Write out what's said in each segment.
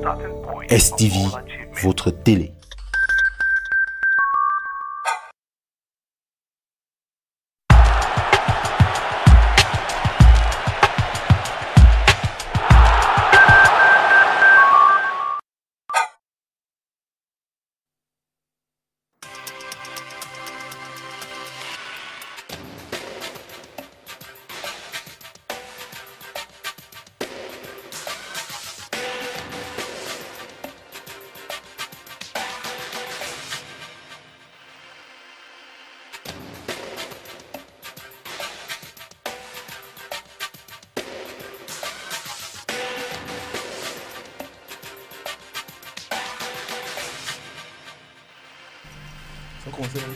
STV, votre télé. On va commencer.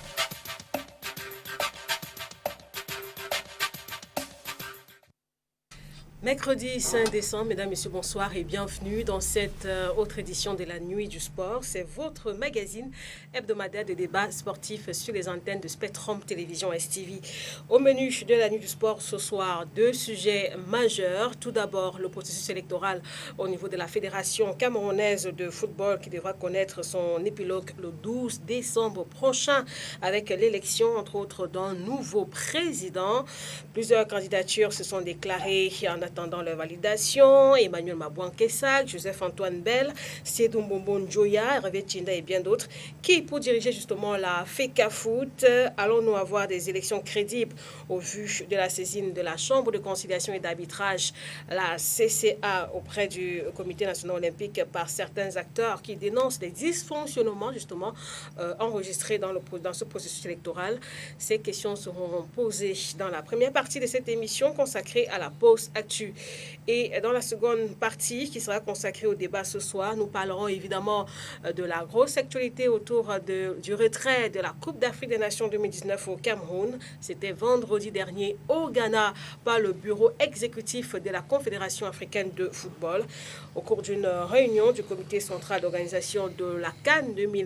Mercredi 5 décembre, mesdames, messieurs, bonsoir et bienvenue dans cette autre édition de la Nuit du Sport. C'est votre magazine hebdomadaire de débats sportifs sur les antennes de Spectrum Télévision STV. Au menu de la Nuit du Sport ce soir, deux sujets majeurs. Tout d'abord, le processus électoral au niveau de la Fédération camerounaise de football qui devra connaître son épilogue le 12 décembre prochain avec l'élection, entre autres, d'un nouveau président. Plusieurs candidatures se sont déclarées en attendant leur validation. Emmanuel Mabouan-Kessac, Joseph-Antoine Bell, Sédou Mbombo Njoya, Hervé Tchinda et bien d'autres qui, pour diriger justement la FECAFOOT, allons-nous avoir des élections crédibles au vu de la saisine de la Chambre de conciliation et d'arbitrage, la CCA, auprès du Comité national olympique par certains acteurs qui dénoncent les dysfonctionnements justement enregistrés dans ce processus électoral. Ces questions seront posées dans la première partie de cette émission consacrée à la pause actu. Et dans la seconde partie qui sera consacrée au débat ce soir, nous parlerons évidemment de la grosse actualité autour du retrait de la Coupe d'Afrique des Nations 2019 au Cameroun. C'était vendredi dernier au Ghana par le bureau exécutif de la Confédération africaine de football. Au cours d'une réunion du comité central d'organisation de la CAN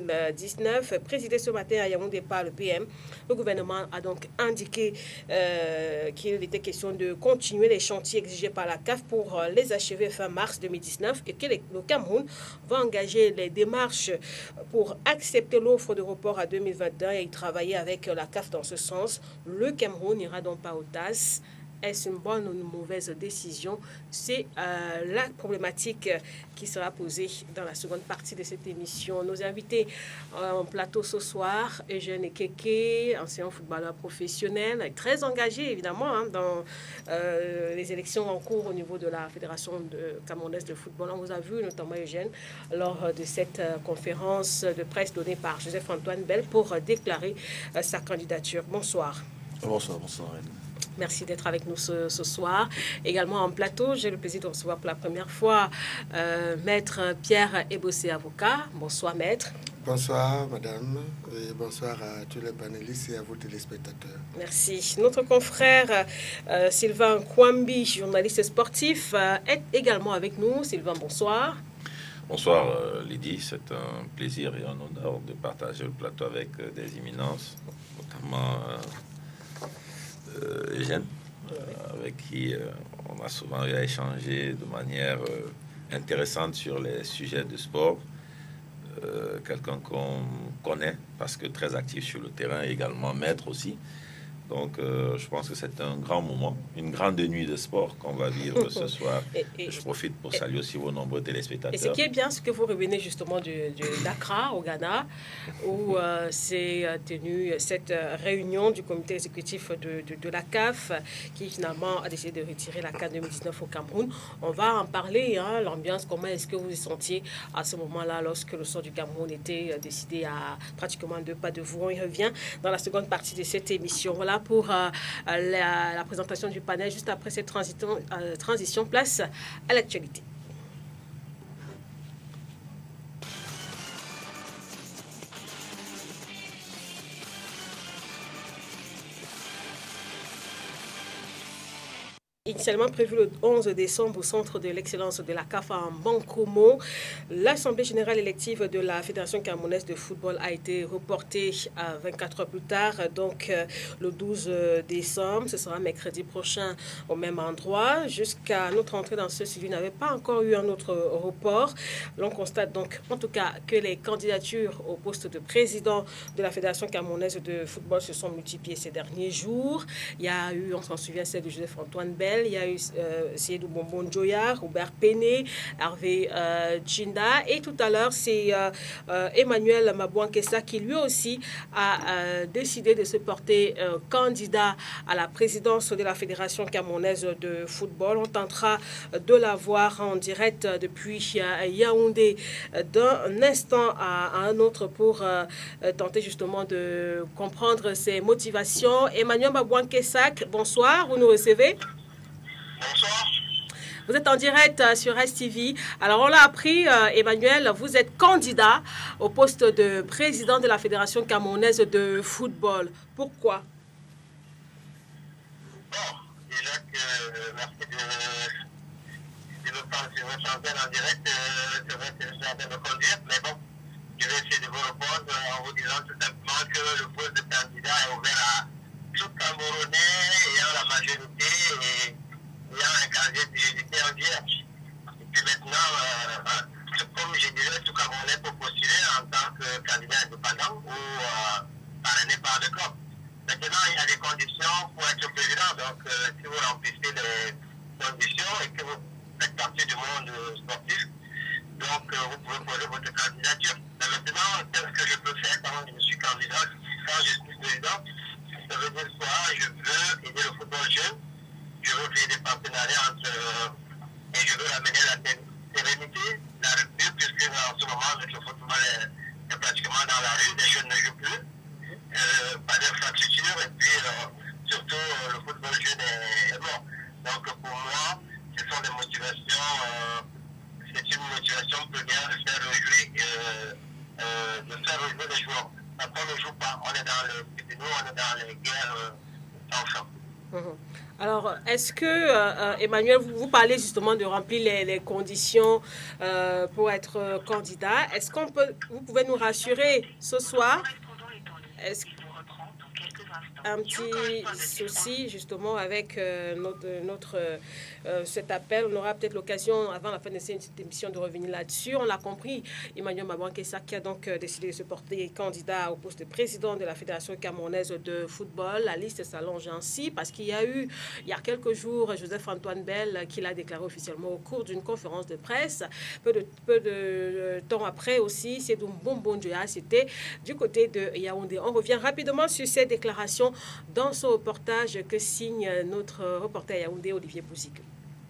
2019, présidée ce matin à Yaoundé par le PM, le gouvernement a donc indiqué qu'il était question de continuer les chantiers exigés par la CAF pour les achever fin mars 2019 et que le Cameroun va engager les démarches pour accepter l'offre de report à 2021 et y travailler avec la CAF dans ce sens. Le Cameroun n'ira donc pas au TAS. Est-ce une bonne ou une mauvaise décision? C'est la problématique qui sera posée dans la seconde partie de cette émission. Nos invités en plateau ce soir, Eugène Ekeke, ancien footballeur professionnel, très engagé évidemment dans les élections en cours au niveau de la Fédération camerounaise de football. On vous a vu notamment Eugène lors de cette conférence de presse donnée par Joseph-Antoine Bell pour déclarer sa candidature. Bonsoir. Bonsoir. Merci d'être avec nous ce soir. Également en plateau, j'ai le plaisir de recevoir pour la première fois Maître Pierre Ebossé, avocat. Bonsoir, Maître. Bonsoir, madame, et bonsoir à tous les panélistes et à vos téléspectateurs. Merci. Notre confrère Sylvain Kwambi, journaliste sportif, est également avec nous. Sylvain, bonsoir. Bonsoir Lydie, c'est un plaisir et un honneur de partager le plateau avec des éminences, notamment Eugène, avec qui on a souvent eu à échanger de manière intéressante sur les sujets de sport. Quelqu'un qu'on connaît parce que très actif sur le terrain, également maître aussi. Donc, je pense que c'est un grand moment, une grande nuit de sport qu'on va vivre ce soir. Je profite pour saluer aussi vos nombreux téléspectateurs. Et ce qui est bien, c'est que vous revenez justement d'Accra, au Ghana, où s'est tenue cette réunion du comité exécutif de la CAF, qui finalement a décidé de retirer la CAN 2019 au Cameroun. On va en parler, l'ambiance, comment est-ce que vous vous sentiez à ce moment-là, lorsque le sort du Cameroun était décidé à pratiquement 2 pas de vous. On y revient dans la seconde partie de cette émission. Voilà pour la présentation du panel. Juste après cette transition, place à l'actualité. Il initialement prévu le 11 décembre au centre de l'excellence de la CAF en Bankomo. L'Assemblée générale élective de la Fédération camerounaise de football a été reportée à 24 heures plus tard, donc le 12 décembre. Ce sera mercredi prochain au même endroit. Jusqu'à notre entrée dans ce suivi, il n'y avait pas encore eu un autre report. L'on constate donc en tout cas que les candidatures au poste de président de la Fédération camerounaise de football se sont multipliées ces derniers jours. Il y a eu, on s'en souvient, celle de Joseph-Antoine Bell, il y a eu Seydou Bonbon Joya, Robert Péné, Hervé Djinda, et tout à l'heure, c'est Emmanuel Mabouankessa qui lui aussi a décidé de se porter candidat à la présidence de la Fédération camerounaise de football. On tentera de la voir en direct depuis Yaoundé d'un instant à un autre pour tenter justement de comprendre ses motivations. Emmanuel Mabouankessa, bonsoir, vous nous recevez? Bonsoir. Vous êtes en direct sur STV. Alors, on l'a appris, Emmanuel, vous êtes candidat au poste de président de la Fédération camerounaise de football. Pourquoi? Bon, déjà que merci de me parler sur votre antenne en direct. C'est vrai que je suis en train de conduire, mais bon, je vais essayer de vous répondre en vous disant tout simplement que le poste de candidat est ouvert à tout Camerounais ayant la majorité et ayant un casier d'unité en vierge. Et puis maintenant, comme je disais, tout Camerounais peut postuler en tant que candidat indépendant ou parrainé par le club. Maintenant, il y a des conditions pour être président. Donc, si vous remplissez les conditions et que vous faites partie du monde sportif, donc vous pouvez poser votre candidature. Mais maintenant, qu'est-ce que je peux faire quand je suis candidat, quand je suis président? Ça veut dire quoi? Je veux aider le football jeune, je veux créer des partenariats et je veux amener la sérénité, la rupture, puisque en ce moment, notre football est pratiquement dans la rue, les jeunes ne jouent plus. Pas d'infrastructure et puis surtout le football jeune est mort. Donc pour moi, ce sont des motivations, c'est une motivation première de faire rejouer les joueurs. Après on ne joue pas, on est dans les tribunaux, on est dans les guerres sans fin. Alors, est-ce que, Emmanuel, vous parlez justement de remplir les conditions pour être candidat. Est-ce qu'on peut, vous pouvez nous rassurer ce soir? Est-ce un petit souci justement avec cet appel? On aura peut-être l'occasion avant la fin de cette émission de revenir là-dessus. On l'a compris, Emmanuel Mabouankessa qui a donc décidé de se porter candidat au poste de président de la Fédération camerounaise de football. La liste s'allonge ainsi parce qu'il y a eu, il y a quelques jours, Joseph-Antoine Bell qui l'a déclaré officiellement au cours d'une conférence de presse. Peu de temps après aussi, c'est Bonbon Joya, c'était du côté de Yaoundé. On revient rapidement sur ces déclarations dans ce reportage que signe notre reporter à Yaoundé, Olivier Bouzik.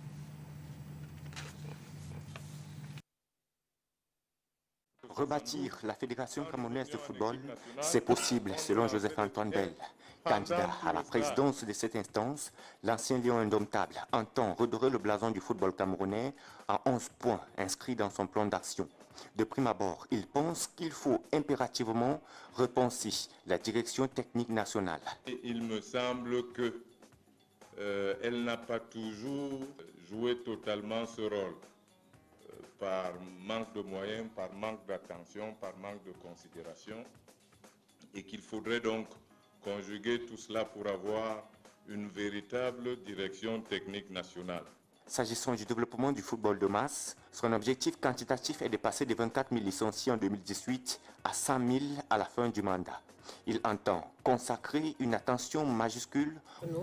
Rebâtir la Fédération camerounaise de football, c'est possible selon Joseph-Antoine Bell. Candidat à la présidence de cette instance, l'ancien lion indomptable entend redorer le blason du football camerounais à 11 points inscrits dans son plan d'action. De prime abord, il pense qu'il faut impérativement repenser la direction technique nationale. Il me semble qu'elle n'a pas toujours joué totalement ce rôle, par manque de moyens, par manque d'attention, par manque de considération, et qu'il faudrait donc conjuguer tout cela pour avoir une véritable direction technique nationale. S'agissant du développement du football de masse, son objectif quantitatif est de passer de 24 000 licenciés en 2018 à 100 000 à la fin du mandat. Il entend consacrer une attention majuscule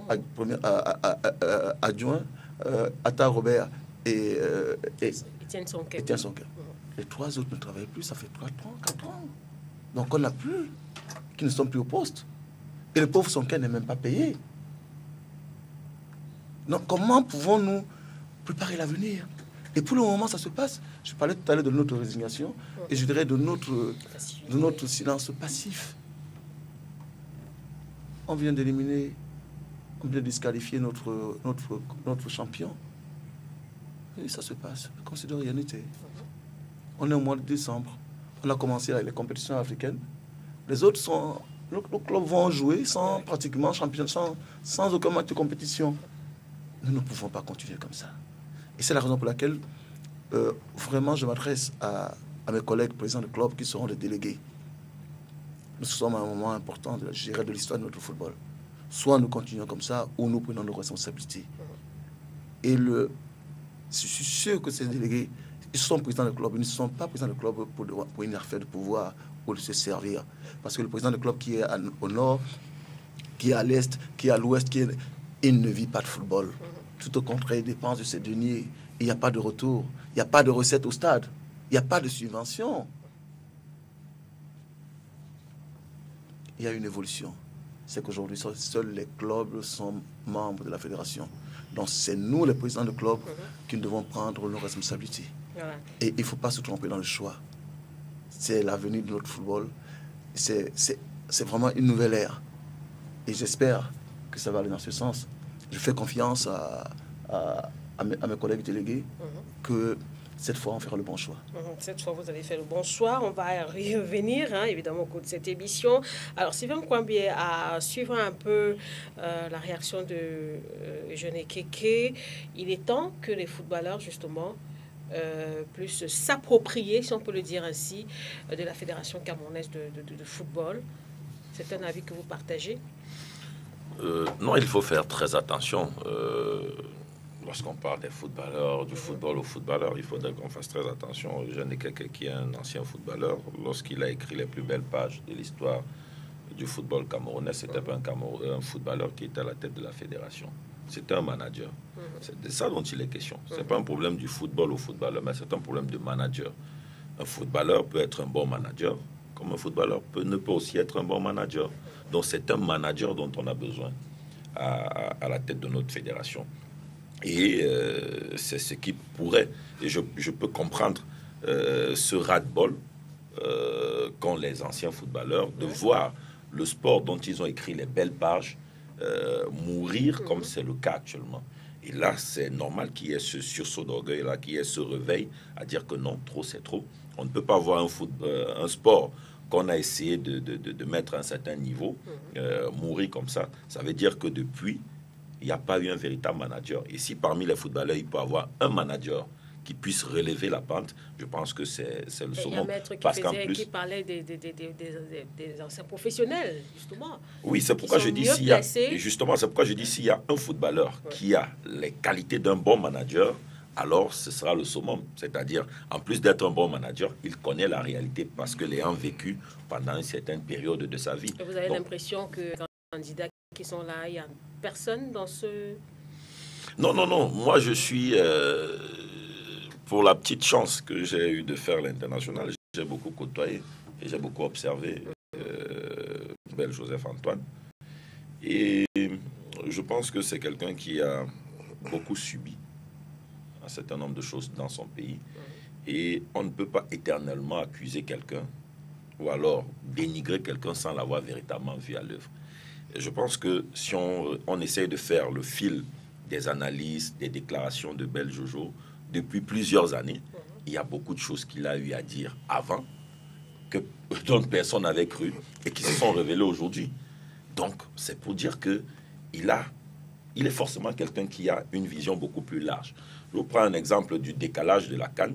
adjoint, Atta Robert et Etienne Sonker. Les trois autres ne travaillent plus, ça fait 3 ans, 4 ans. Donc on n'a plus, qui ne sont plus au poste. Et le pauvre Sonker n'est même pas payé. Donc comment pouvons-nous préparer l'avenir? Et pour le moment, ça se passe. Je parlais tout à l'heure de notre résignation et je dirais de notre silence passif. On vient d'éliminer, on vient de disqualifier notre champion. Et ça se passe, comme si de rien n'était. On est au mois de décembre. On a commencé avec les compétitions africaines. Les autres sont... Nos clubs vont jouer sans pratiquement champion, sans aucun match de compétition. nous ne pouvons pas continuer comme ça. Et c'est la raison pour laquelle, vraiment, je m'adresse à mes collègues présidents de club qui seront les délégués. Nous sommes à un moment important de l'histoire de notre football. Soit nous continuons comme ça, ou nous prenons nos responsabilités. Et je suis sûr que ces délégués, ils sont présidents de club, ils ne sont pas présidents de club pour une affaire de pouvoir ou de se servir. Parce que le président de club qui est au nord, qui est à l'est, qui est à l'ouest, il ne vit pas de football. Tout au contraire, il dépense de ses deniers. Il n'y a pas de retour. Il n'y a pas de recette au stade. Il n'y a pas de subvention. Il y a une évolution. C'est qu'aujourd'hui, seuls les clubs sont membres de la fédération. Donc, c'est nous, les présidents de club, qui devons prendre nos responsabilités. Voilà. Et il ne faut pas se tromper dans le choix. C'est l'avenir de notre football. C'est vraiment une nouvelle ère. Et j'espère que ça va aller dans ce sens. Je fais confiance à mes collègues délégués que cette fois, on fera le bon choix. Cette fois, vous allez faire le bon choix. On va y revenir, évidemment, au cours de cette émission. Alors, Sylvain Kwambie, à suivre un peu la réaction de Jeune Keke, il est temps que les footballeurs, justement, plus s'approprier, si on peut le dire ainsi, de la Fédération camerounaise de football. C'est un avis que vous partagez? Non, il faut faire très attention. Lorsqu'on parle des footballeurs, du football aux footballeurs, il faudrait qu'on fasse très attention. Je n'ai quelqu'un qui est un ancien footballeur. Lorsqu'il a écrit les plus belles pages de l'histoire du football camerounais, c'était pas un footballeur qui était à la tête de la fédération. C'était un manager. C'est de ça dont il est question. Ce n'est pas un problème du football au footballeur, mais c'est un problème de manager. Un footballeur peut être un bon manager, comme un footballeur ne peut aussi être un bon manager. Donc c'est un manager dont on a besoin à la tête de notre fédération. Et c'est ce qui pourrait, et je peux comprendre ce ras-de-bol qu'ont les anciens footballeurs de voir le sport dont ils ont écrit les belles pages mourir comme c'est le cas actuellement. Et là, c'est normal qu'il y ait ce sursaut d'orgueil, là, qu'il y ait ce réveil à dire que non, trop c'est trop. On ne peut pas voir un sport qu'on a essayé de mettre à un certain niveau mourir comme ça. Ça veut dire que depuis, il n'y a pas eu un véritable manager. Et si parmi les footballeurs, il peut y avoir un manager qui puisse relever la pente, je pense que c'est le summum. Il y a un maître qui parlait des anciens professionnels, justement. Oui, c'est pourquoi je dis c'est pourquoi je dis s'il y a un footballeur qui a les qualités d'un bon manager, alors ce sera le summum. C'est-à-dire, en plus d'être un bon manager, il connaît la réalité parce que l'ayant vécu pendant une certaine période de sa vie. Et vous avez l'impression que les candidats qui sont là, il n'y a personne dans ce... Non. Moi, je suis... pour la petite chance que j'ai eu de faire l'international, j'ai beaucoup côtoyé et j'ai beaucoup observé Bel Joseph Antoine. Et je pense que c'est quelqu'un qui a beaucoup subi un certain nombre de choses dans son pays. Et on ne peut pas éternellement accuser quelqu'un ou alors dénigrer quelqu'un sans l'avoir véritablement vu à l'œuvre. Et je pense que si on essaye de faire le fil des analyses, des déclarations de Bel Jojo, depuis plusieurs années, il y a beaucoup de choses qu'il a eu à dire avant, dont personne n'avait cru et qui se sont révélées aujourd'hui. Donc, c'est pour dire que il est forcément quelqu'un qui a une vision beaucoup plus large. Je vous prends un exemple du décalage de la CAN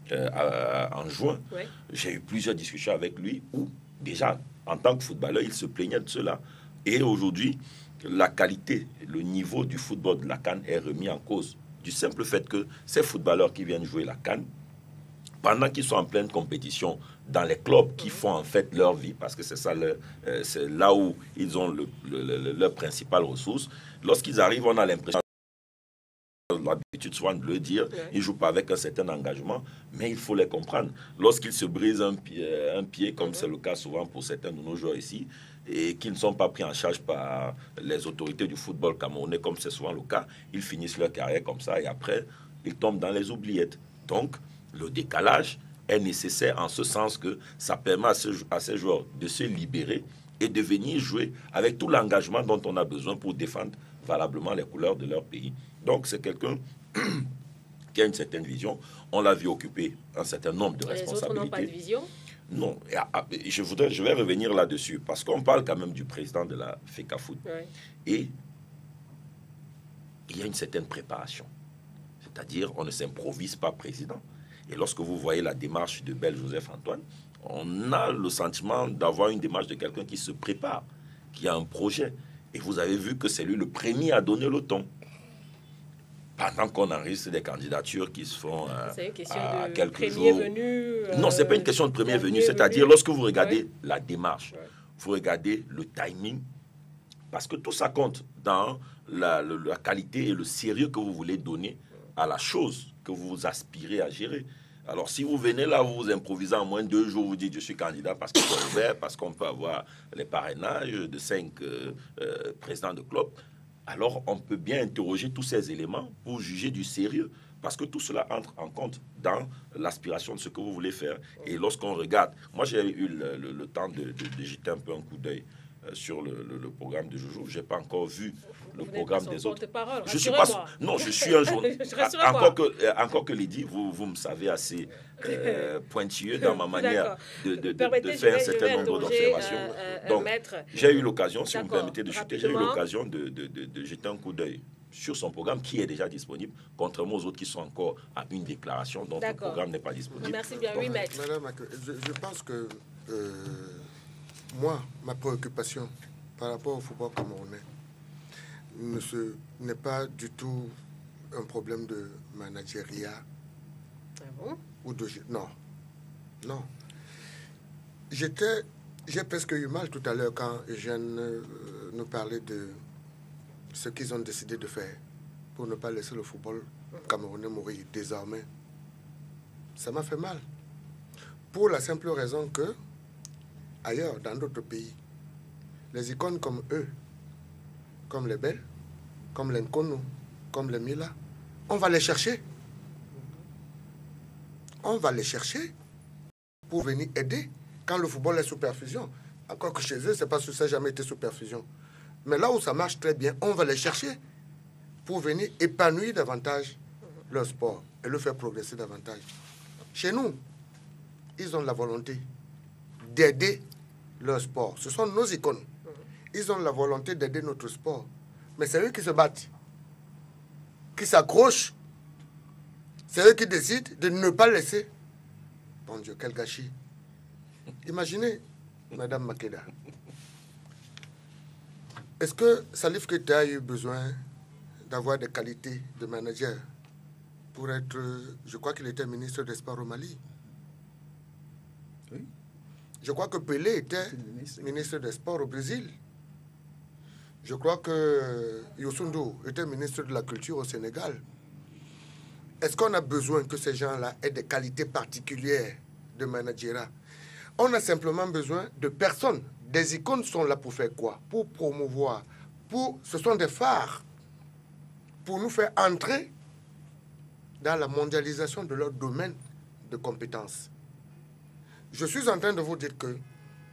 en juin. Ouais. J'ai eu plusieurs discussions avec lui où, déjà, en tant que footballeur, il se plaignait de cela. Et aujourd'hui, la qualité, le niveau du football de la CAN est remis en cause. Du simple fait que ces footballeurs qui viennent jouer la CAN, pendant qu'ils sont en pleine compétition dans les clubs qui font en fait leur vie, parce que c'est ça, c'est là où ils ont leur principale ressource, lorsqu'ils arrivent, on a l'impression, l'habitude souvent de le dire, ils ne jouent pas avec un certain engagement, mais il faut les comprendre. Lorsqu'ils se brisent un pied comme c'est le cas souvent pour certains de nos joueurs ici, et qui ne sont pas pris en charge par les autorités du football camerounais, comme c'est souvent le cas, ils finissent leur carrière comme ça et après, ils tombent dans les oubliettes. Donc, le décalage est nécessaire en ce sens que ça permet à ces joueurs de se libérer et de venir jouer avec tout l'engagement dont on a besoin pour défendre valablement les couleurs de leur pays. Donc, c'est quelqu'un qui a une certaine vision. On l'a vu occuper un certain nombre de responsabilités. Les autres n'ont pas de vision ? Non, je vais revenir là-dessus, parce qu'on parle quand même du président de la FECAFOOT. Ouais. Et il y a une certaine préparation. C'est-à-dire, on ne s'improvise pas président. Et lorsque vous voyez la démarche de Bel Joseph Antoine, on a le sentiment d'avoir une démarche de quelqu'un qui se prépare, qui a un projet. Et vous avez vu que c'est lui le premier à donner le ton. Pendant qu'on enregistre des candidatures qui se font c'est une question à de quelques premier jours. Venu, Non, ce n'est pas une question de premier venu. C'est-à-dire, lorsque vous regardez la démarche, vous regardez le timing, parce que tout ça compte dans la qualité et le sérieux que vous voulez donner à la chose que vous aspirez à gérer. Alors, si vous venez là, vous vous improvisez en moins de 2 jours, vous dites je suis candidat parce qu'il est ouvert, parce qu'on peut avoir les parrainages de 5 présidents de club, alors on peut bien interroger tous ces éléments pour juger du sérieux. Parce que tout cela entre en compte dans l'aspiration de ce que vous voulez faire. Et lorsqu'on regarde, moi j'ai eu le temps de jeter un peu un coup d'œil sur le programme de Joujou. Je n'ai pas encore vu le programme des autres. Je suis pas, non, je suis un journaliste. Encore que Lydie, vous me savez assez pointilleux dans ma manière de faire un certain nombre d'observations. Donc, j'ai eu l'occasion, si vous me permettez de chuter, j'ai eu l'occasion de jeter un coup d'œil sur son programme qui est déjà disponible, contrairement aux autres qui sont encore à une déclaration dont le programme n'est pas disponible. Merci bien, oui, maître. Madame, je pense que moi, ma préoccupation par rapport au football camerounais n'est pas du tout un problème de managériat. Ah bon? Ou de... Non. Non. J'ai presque eu mal tout à l'heure quand Eugène nous parlait de ce qu'ils ont décidé de faire pour ne pas laisser le football camerounais mourir désormais. Ça m'a fait mal. Pour la simple raison que, ailleurs, dans d'autres pays, les icônes comme eux, comme les Bels, comme les Nkono, comme les Mila, on va les chercher. On va les chercher pour venir aider quand le football est sous perfusion. Encore que chez eux, c'est parce que ça n'a jamais été sous perfusion. Mais là où ça marche très bien, on va les chercher pour venir épanouir davantage leur sport et le faire progresser davantage. Chez nous, ils ont la volonté d'aider leur sport. Ce sont nos icônes. Ils ont la volonté d'aider notre sport. Mais c'est eux qui se battent, qui s'accrochent. C'est eux qui décident de ne pas laisser. Bon Dieu, quel gâchis. Imaginez, Madame Makeda. Est-ce que Salif Keita a eu besoin d'avoir des qualités de manager pour être... Je crois qu'il était ministre des Sports au Mali. Oui. Je crois que Pelé était ministre des Sports au Brésil. Je crois que Youssou N'Dour était ministre de la Culture au Sénégal. Est-ce qu'on a besoin que ces gens-là aient des qualités particulières de managérat? On a simplement besoin de personnes. Des icônes sont là pour faire quoi? Pour promouvoir. Ce sont des phares pour nous faire entrer dans la mondialisation de leur domaine de compétences. Je suis en train de vous dire que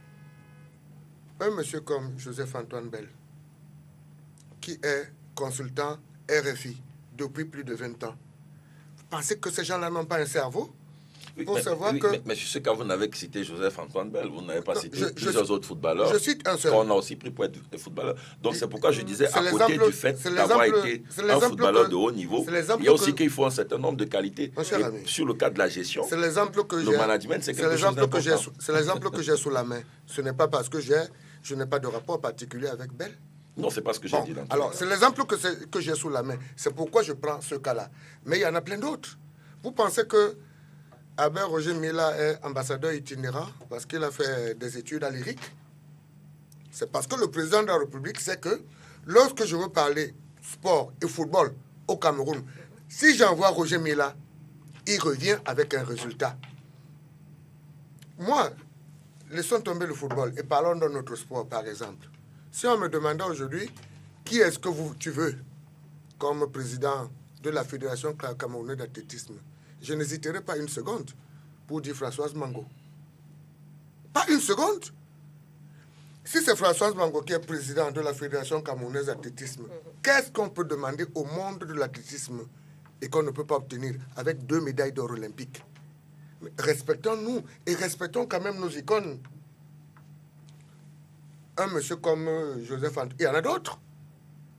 un monsieur comme Joseph-Antoine Bel, qui est consultant RFI depuis plus de 20 ans, vous pensez que ces gens-là n'ont pas un cerveau? Pour savoir que... mais je sais que vous n'avez que cité Joseph-Antoine Bel, vous n'avez pas cité plusieurs autres footballeurs. Je cite un seul. On a aussi pris pour être des footballeurs. Donc c'est pourquoi je disais, à côté du fait d'avoir été un footballeur de haut niveau, il y a aussi qu'il faut un certain nombre de qualités. Sur le cas de la gestion, le management, c'est quelque chose d'important. C'est l'exemple que j'ai sous la main. Ce n'est pas parce que je n'ai pas de rapport particulier avec Bel. Non, c'est pas ce que j'ai dit. Alors, c'est l'exemple que j'ai sous la main. C'est pourquoi je prends ce cas-là. Mais il y en a plein d'autres. Vous pensez que Albert Roger Mila est ambassadeur itinérant parce qu'il a fait des études à l'IRIC? C'est parce que le président de la République sait que lorsque je veux parler sport et football au Cameroun, si j'envoie Roger Mila, il revient avec un résultat. Moi, laissons tomber le football et parlons de notre sport, par exemple. Si on me demandait aujourd'hui qui est-ce que tu veux comme président de la Fédération camerounaise d'athlétisme, je n'hésiterai pas une seconde pour dire Françoise Mango. Pas une seconde. Si c'est Françoise Mango qui est président de la Fédération camerounaise d'athlétisme, qu'est-ce qu'on peut demander au monde de l'athlétisme et qu'on ne peut pas obtenir avec 2 médailles d'or olympiques? Respectons-nous et respectons quand même nos icônes. Un monsieur comme Joseph Antoine, il y en a d'autres.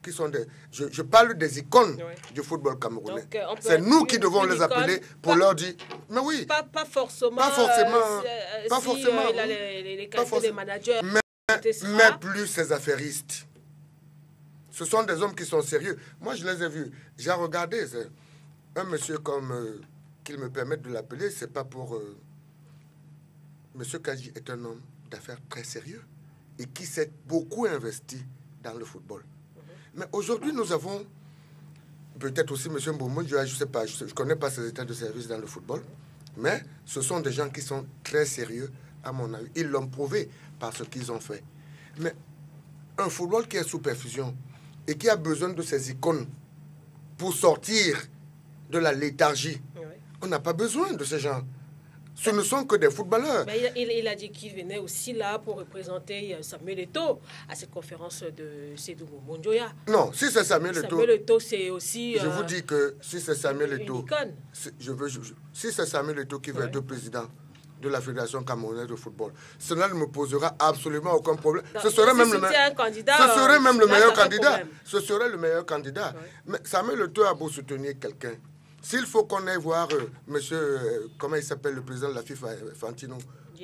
qui sont des... Je parle des icônes du football camerounais. C'est nous qui devons les appeler pour leur dire... Mais oui. Pas forcément. Pas forcément. Pas si, forcément. Il a les qualités des managers. Mais plus ces affairistes. Ce sont des hommes qui sont sérieux. Moi, je les ai vus. J'ai regardé. Un monsieur comme... qu'il me permette de l'appeler, c'est pas pour... Monsieur Kadji est un homme d'affaires très sérieux et qui s'est beaucoup investi dans le football. Mais aujourd'hui, nous avons... Peut-être aussi monsieur Mboumoun, je ne sais pas, je ne connais pas ses états de service dans le football, mais ce sont des gens qui sont très sérieux, à mon avis. Ils l'ont prouvé par ce qu'ils ont fait. Mais un football qui est sous perfusion et qui a besoin de ces icônes pour sortir de la léthargie, on n'a pas besoin de ces gens. Ce ne sont que des footballeurs. Mais il a dit qu'il venait aussi là pour représenter Samuel Eto'o à cette conférence de Sédou Mondjoya. Non, si c'est Samuel Eto'o... Samuel Eto'o, c'est aussi... je vous dis que si c'est Samuel Eto'o... Si c'est Samuel Eto'o qui veut être président de la Fédération camerounaise de football, cela ne me posera absolument aucun problème. Ce serait même le meilleur candidat. Ce serait même le meilleur candidat. Ce serait le meilleur candidat. Mais Samuel Eto'o a beau soutenir quelqu'un. S'il faut qu'on aille voir monsieur, comment il s'appelle, le président de la FIFA, Fantino,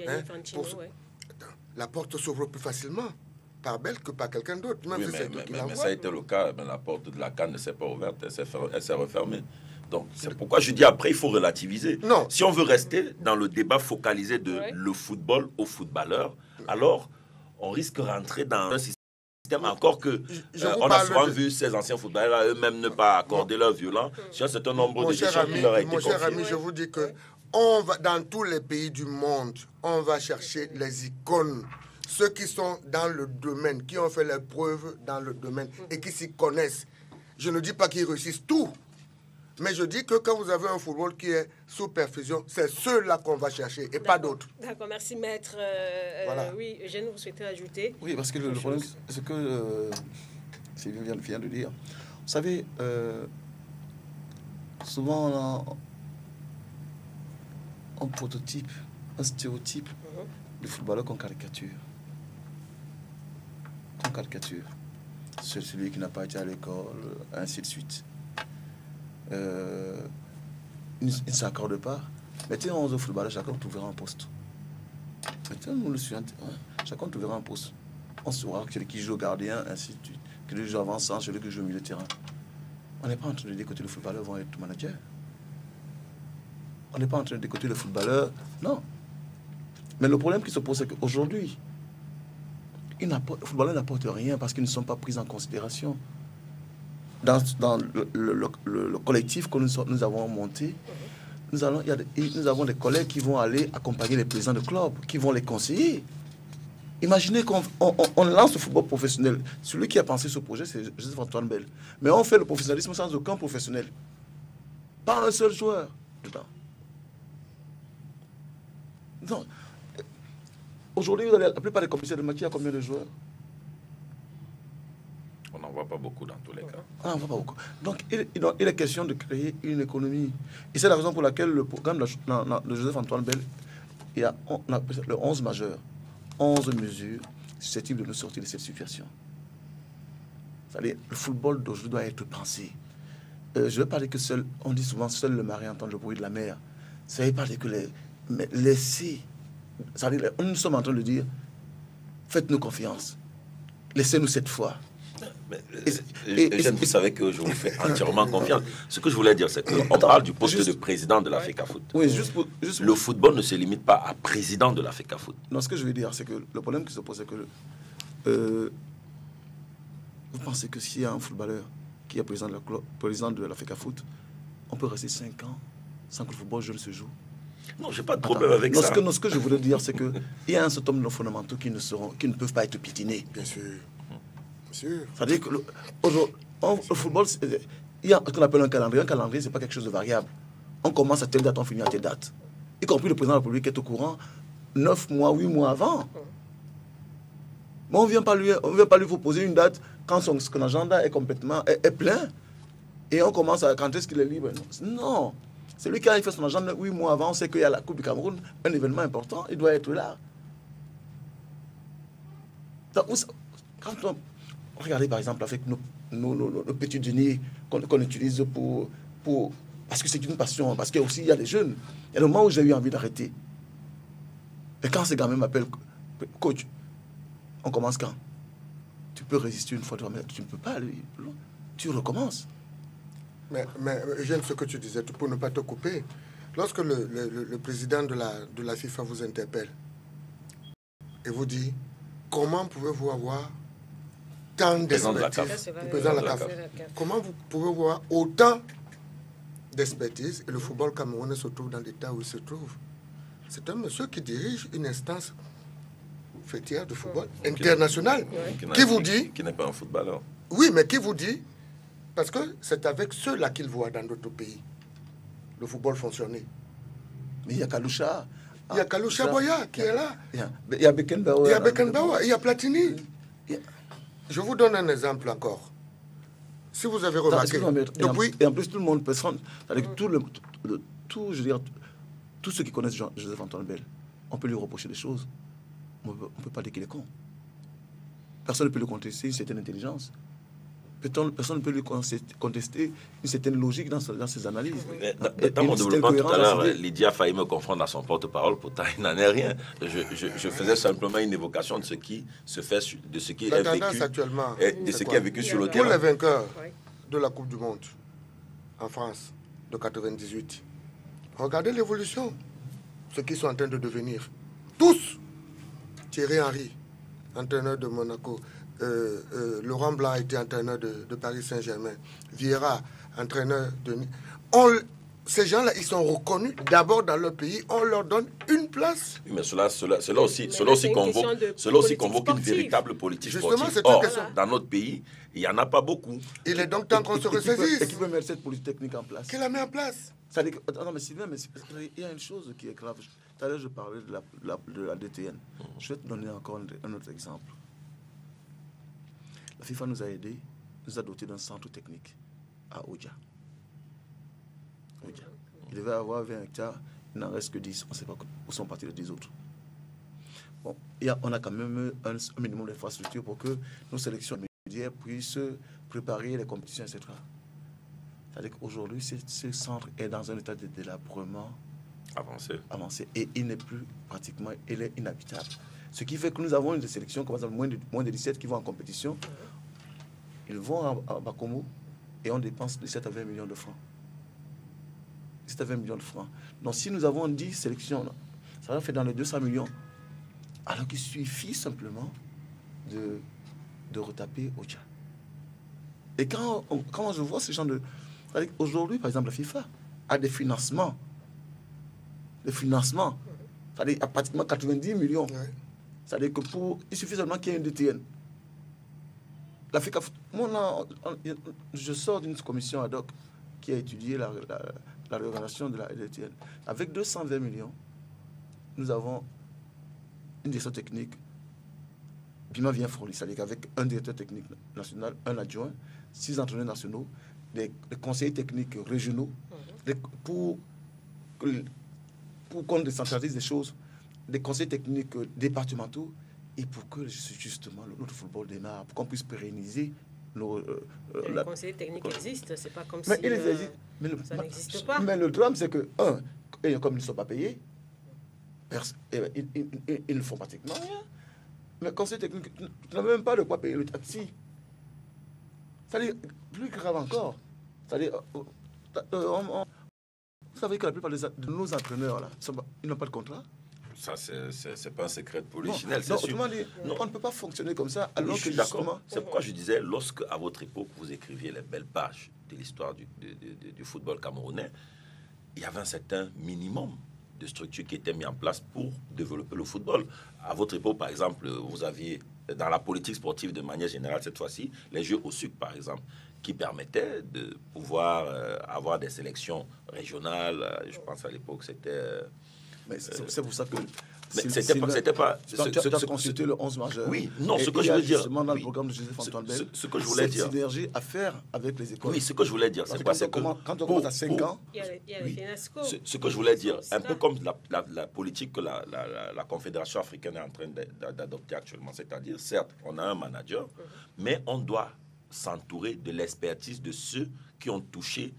la porte s'ouvre plus facilement par Bell que par quelqu'un d'autre. Oui, mais ça a été le cas. Mais la porte de la CAN ne s'est pas ouverte, elle s'est refermée. Donc, c'est pourquoi je dis après, il faut relativiser. Non. Si on veut rester dans le débat focalisé de le football aux footballeurs, alors on risque de rentrer dans un système. Encore que on a souvent vu ces anciens footballeurs eux-mêmes ne pas accorder leur violence sur un certain nombre de décisions qui leur a été confiées. Mon cher ami, je vous dis que on va, dans tous les pays du monde, on va chercher les icônes, ceux qui sont dans le domaine, qui ont fait les preuves dans le domaine et qui s'y connaissent. Je ne dis pas qu'ils réussissent tout, mais je dis que quand vous avez un football qui est sous perfusion, c'est ceux-là qu'on va chercher et pas d'autres. D'accord, merci maître. Voilà. Oui, Eugène, vous souhaitez ajouter? Oui, parce que le problème, c'est que Sylvie vient de dire. Vous savez, souvent on prototype, un stéréotype de footballeur qu'on caricature. Qu'on caricature. C'est celui qui n'a pas été à l'école, ainsi de suite. Il ne s'accorde pas. Mettez 11 footballeurs, chacun trouvera un poste. Mettez nous le suivant, chacun trouvera un poste. On saura celui qui joue au gardien, ainsi de suite. Celui qui joue avant-centre, celui qui joue au milieu de terrain. On n'est pas en train de dire que tous les footballeurs vont être managers. On n'est pas en train de dire que tous les footballeurs... Non. Mais le problème qui se pose, c'est qu'aujourd'hui, les footballeurs n'apportent rien parce qu'ils ne sont pas pris en considération. Dans le collectif que nous avons monté, nous avons des collègues qui vont aller accompagner les présidents de club, qui vont les conseiller. Imaginez qu'on lance le football professionnel. Celui qui a pensé ce projet, c'est Joseph-Antoine Bell. Mais on fait le professionnalisme sans aucun professionnel. Pas un seul joueur dedans. Aujourd'hui, la plupart des commissaires de match, il y a combien de joueurs? On n'en voit pas beaucoup dans tous les cas. On n'en voit pas beaucoup. Donc, il est question de créer une économie. Et c'est la raison pour laquelle le programme de Joseph-Antoine Bell, il y a le 11 majeur, 11 mesures susceptibles de nous sortir de cette situation. C'est-à-dire, le football d'aujourd'hui doit être pensé. Je ne veux pas dire que seul, on dit souvent, seul le marin entend le bruit de la mer. Ça ne veut pas dire que laissez, c'est-à-dire, nous sommes en train de dire, faites-nous confiance. Laissez-nous cette foi. Vous savez que je vous fais entièrement confiance. Ce que je voulais dire, c'est qu'on parle du poste de président de la FECAFOOT. Oui, le football ne se limite pas à président de la FECAFOOT. Non, ce que je veux dire, c'est que le problème qui se pose, c'est que vous pensez que s'il y a un footballeur qui est président de la FECAFOOT, on peut rester 5 ans sans que le football jeune se joue? Non, j'ai pas de problème avec ça. Ce que je voulais dire, c'est qu'il y a un certain nombre de fondamentaux qui ne peuvent pas être piétinés. Bien sûr. C'est-à-dire que le football, il y a ce qu'on appelle un calendrier. Un calendrier, ce n'est pas quelque chose de variable. On commence à telle date, on finit à telle date. Y compris le président de la République est au courant 9 mois, 8 mois avant. Mais on ne vient pas lui proposer une date quand son agenda est complètement est plein. Et on commence à... Quand est-ce qu'il est libre? Non. C'est lui qui a fait son agenda 8 mois avant. On sait qu'il y a la Coupe du Cameroun, un événement important. Il doit être là. Quand regardez par exemple avec nos petits deniers qu'on utilise pour... Parce que c'est une passion, parce qu'il y a des jeunes. Il y a le moment où j'ai eu envie d'arrêter. Et quand ces gamins m'appellent, coach, on commence quand? Tu peux résister une fois, mais tu ne peux pas aller plus loin. Tu recommences. Mais j'aime ce que tu disais, pour ne pas te couper. Lorsque le président de la FIFA vous interpelle et vous dit comment pouvez-vous avoir tant d'expertise, le président de la CAF, comment vous pouvez avoir autant d'expertise et le football camerounais se trouve dans l'état où il se trouve? C'est un monsieur qui dirige une instance fêtière de football international qui vous dit... Qui n'est pas un footballeur. Oui, mais qui vous dit... Parce que c'est avec ceux-là qu'il voit dans d'autres pays le football fonctionner. Mais il y a Kalusha. Il y a Kalusha Boya qui est là. Il y a Beckenbauer. Il y a Beckenbauer. Il y a Platini. Je vous donne un exemple encore. Si vous avez remarqué, depuis... Et en plus, tout le monde peut se rendre... Avec tout, je veux dire, tous ceux qui connaissent Joseph-Antoine Bell, on peut lui reprocher des choses. On ne peut pas dire qu'il est con. Personne ne peut lui contester une certaine intelligence. Personne ne peut lui contester une certaine logique dans ses analyses. Dans mon développement tout à l'heure, Lydia a failli me confondre à son porte-parole, pourtant il n'en est rien. Je faisais simplement une évocation de ce qui se fait, de ce qui est vécu, actuellement, de ce qui est vécu sur le terrain. Pour les vainqueurs de la Coupe du Monde en France de 98, regardez l'évolution, ce qu'ils sont en train de devenir. Tous, Thierry Henry, entraîneur de Monaco, Laurent Blanc a été entraîneur de Paris Saint-Germain, Vieira, entraîneur de... Ces gens-là, ils sont reconnus d'abord dans leur pays, on leur donne une place. Oui, mais cela aussi convoque une véritable politique sportive. Or, dans notre pays, il n'y en a pas beaucoup. Il est donc temps qu'on se ressaisisse. Et qui peut mettre cette politique technique en place? Qui la met en place? Non, mais Sylvain, il y a une chose qui est grave. Tout à l'heure, je parlais de la DTN. Je vais te donner encore un autre exemple. La FIFA nous a aidés, nous a dotés d'un centre technique à Oudja. Il devait avoir 20 hectares, il n'en reste que 10. On ne sait pas où sont partis les 10 autres. Bon, on a quand même un minimum d'infrastructure pour que nos sélections médias puissent préparer les compétitions, etc. C'est-à-dire qu'aujourd'hui, ce centre est dans un état de délabrement avancé. Et il n'est plus pratiquement, il est inhabitable. Ce qui fait que nous avons une sélection, comme par exemple moins de 17 qui vont en compétition. Ils vont à Bakomo et on dépense 17 à 20 millions de francs. 17 à 20 millions de francs. Donc si nous avons 10 sélections, ça va faire dans les 200 millions. Alors qu'il suffit simplement de retaper au Tchad. Et quand je vois ces gens de... Aujourd'hui, par exemple, la FIFA a des financements. C'est-à-dire à pratiquement 90 millions. C'est-à-dire que il suffit seulement qu'il y ait une DTN. L'Afrique, je sors d'une commission ad hoc qui a étudié la réorganisation de la DTN. Avec 220 millions, nous avons une direction technique bien fournie. C'est-à-dire qu'avec un directeur technique national, un adjoint, 6 entraîneurs nationaux, des conseillers techniques régionaux, pour qu'on décentralise des choses, des conseils techniques départementaux, et pour que justement notre football démarre, pour qu'on puisse pérenniser nos... les conseillers techniques existent, c'est pas comme mais si ça n'existe pas. Mais le drame, c'est que, comme ils ne sont pas payés, ils ne font pratiquement rien. Mais conseil technique, tu n'as même pas de quoi payer le taxi. C'est-à-dire, plus grave encore, c'est-à-dire, vous savez que la plupart de nos entraîneurs, là, ils n'ont pas de contrat. Ça, c'est pas un secret de polichinelle, c'est sûr. On ne peut pas fonctionner comme ça. Alors oui, je suis d'accord. C'est pourquoi je disais, lorsque, à votre époque, vous écriviez les belles pages de l'histoire du football camerounais, il y avait un certain minimum de structures qui étaient mises en place pour développer le football. À votre époque, par exemple, vous aviez, dans la politique sportive de manière générale, cette fois-ci, les Jeux au sucre, par exemple, qui permettaient de pouvoir avoir des sélections régionales. Je pense à l'époque, c'était... Mais c'est pour ça que... C'était pas... Tu as consulté le 11 majeur. Oui, non, ce que je veux dire... Justement, dans le programme de Joseph-Antoine Bell, ce que je voulais dire... cette synergie à faire avec les écoles. Oui, ce que je voulais dire, c'est quoi? Quand on commence à 5 ans... Il y a les FINASCO. Ce que je voulais dire, un peu comme la politique que la Confédération africaine est en train d'adopter actuellement, c'est-à-dire, certes, on a un manager, mais on doit s'entourer de l'expertise de ceux qui ont touché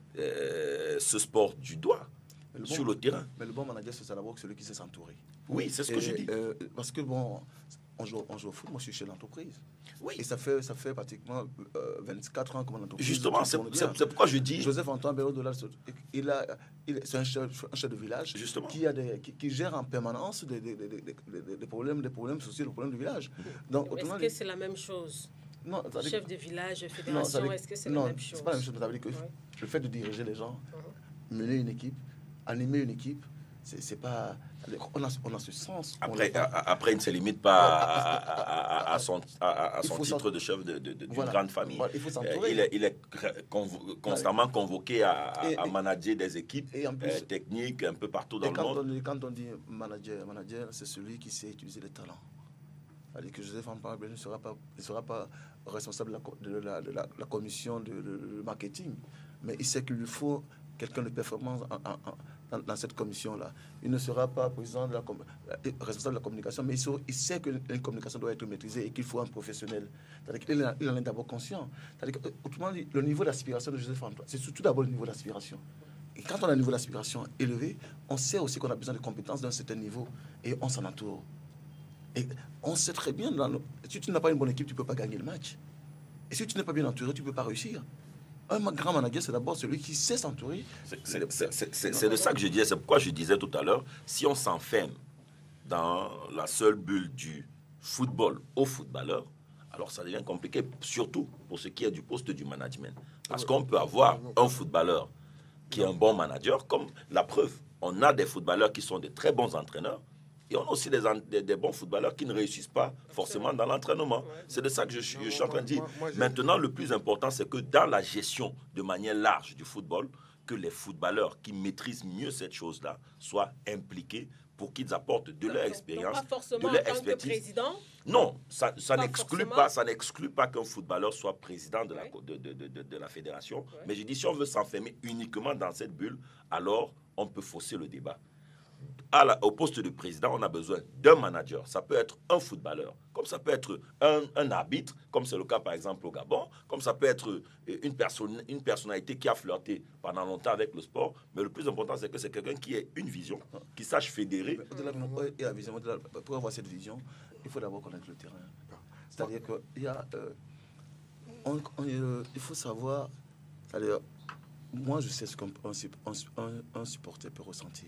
ce sport du doigt sur le terrain. Mais le bon manager, c'est d'abord celui qui sait s'entourer. Oui, c'est ce que je dis. Parce que bon, on joue au foot, moi je suis chez l'entreprise. Oui. Et ça fait pratiquement 24 ans que mon entreprise. Justement, c'est pourquoi je dis. Joseph-Antoine Béraud-Dollard, c'est un chef de village qui gère en permanence des problèmes sociaux, des problèmes du village. Donc, est-ce que c'est la même chose? Non, chef de village, fédération, est-ce que c'est la même chose? Non, c'est pas la même chose. Ça veut dire que le fait de diriger les gens, mener une équipe, animer une équipe, c'est pas... On a ce sens. Après, il ne se limite pas à son titre de chef d'une grande famille. Voilà, il faut s'entourer. Il est constamment convoqué à manager des équipes techniques un peu partout dans le monde. Quand on dit manager, c'est celui qui sait utiliser les talents. C'est-à-dire que Joseph-Antoine Béraud ne sera pas responsable de la commission de marketing, mais il sait qu'il lui faut quelqu'un de performance dans cette commission-là. Il ne sera pas président responsable de la communication, mais il sait que la communication doit être maîtrisée et qu'il faut un professionnel. C'est-à-dire qu'il en est d'abord conscient. C'est-à-dire que, autrement dit, le niveau d'aspiration de Joseph-Antoine, c'est surtout d'abord le niveau d'aspiration. Et quand on a un niveau d'aspiration élevé, on sait aussi qu'on a besoin de compétences d'un certain niveau et on s'en entoure. Et on sait très bien, si tu n'as pas une bonne équipe, tu ne peux pas gagner le match. Et si tu n'es pas bien entouré, tu ne peux pas réussir. Un grand manager, c'est d'abord celui qui sait s'entourer. C'est de ça que je disais. C'est pourquoi je disais tout à l'heure, si on s'enferme dans la seule bulle du football aux footballeurs, alors ça devient compliqué, surtout pour ce qui est du poste du management. Parce qu'on peut avoir un footballeur qui est un bon manager, comme la preuve. On a des footballeurs qui sont de très bons entraîneurs, et on a aussi des bons footballeurs qui ne réussissent pas forcément dans l'entraînement. C'est de ça que je suis en train de dire. Maintenant, le plus important, c'est que dans la gestion de manière large du football, que les footballeurs qui maîtrisent mieux cette chose-là soient impliqués pour qu'ils apportent de leur expérience, pas forcément de leur en tant que expertise. Président. Non, ça n'exclut pas qu'un footballeur soit président de la fédération. Ouais. Mais je dis, si on veut s'enfermer uniquement dans cette bulle, alors on peut fausser le débat. Au poste de président, on a besoin d'un manager. Ça peut être un footballeur, comme ça peut être un arbitre, comme c'est le cas par exemple au Gabon, comme ça peut être une personnalité qui a flirté pendant longtemps avec le sport. Mais le plus important, c'est que c'est quelqu'un qui ait une vision, qui sache fédérer. Et la vision, pour avoir cette vision, il faut d'abord connaître le terrain. C'est-à-dire qu'il faut savoir... C'est-à-dire, moi, je sais ce qu'un supporter peut ressentir.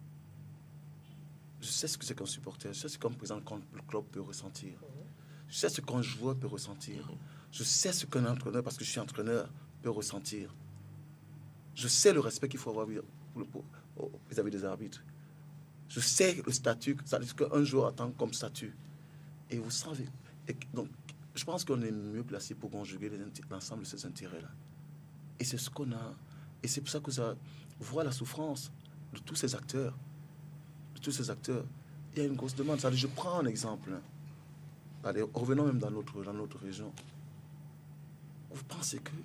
Je sais ce que c'est qu'un supporter, je sais ce qu'un président du club peut ressentir. Je sais ce qu'un joueur peut ressentir. Je sais ce qu'un entraîneur, parce que je suis entraîneur, peut ressentir. Je sais le respect qu'il faut avoir vis-à-vis des arbitres. Je sais le statut, c'est-à-dire qu'un joueur attend comme statut. Et vous savez, donc, je pense qu'on est mieux placé pour conjuguer l'ensemble de ces intérêts-là. Et c'est ce qu'on a. Et c'est pour ça que ça voit la souffrance de tous ces acteurs. Il y a une grosse demande. Je prends un exemple. Allez, revenons même dans notre région. Vous pensez que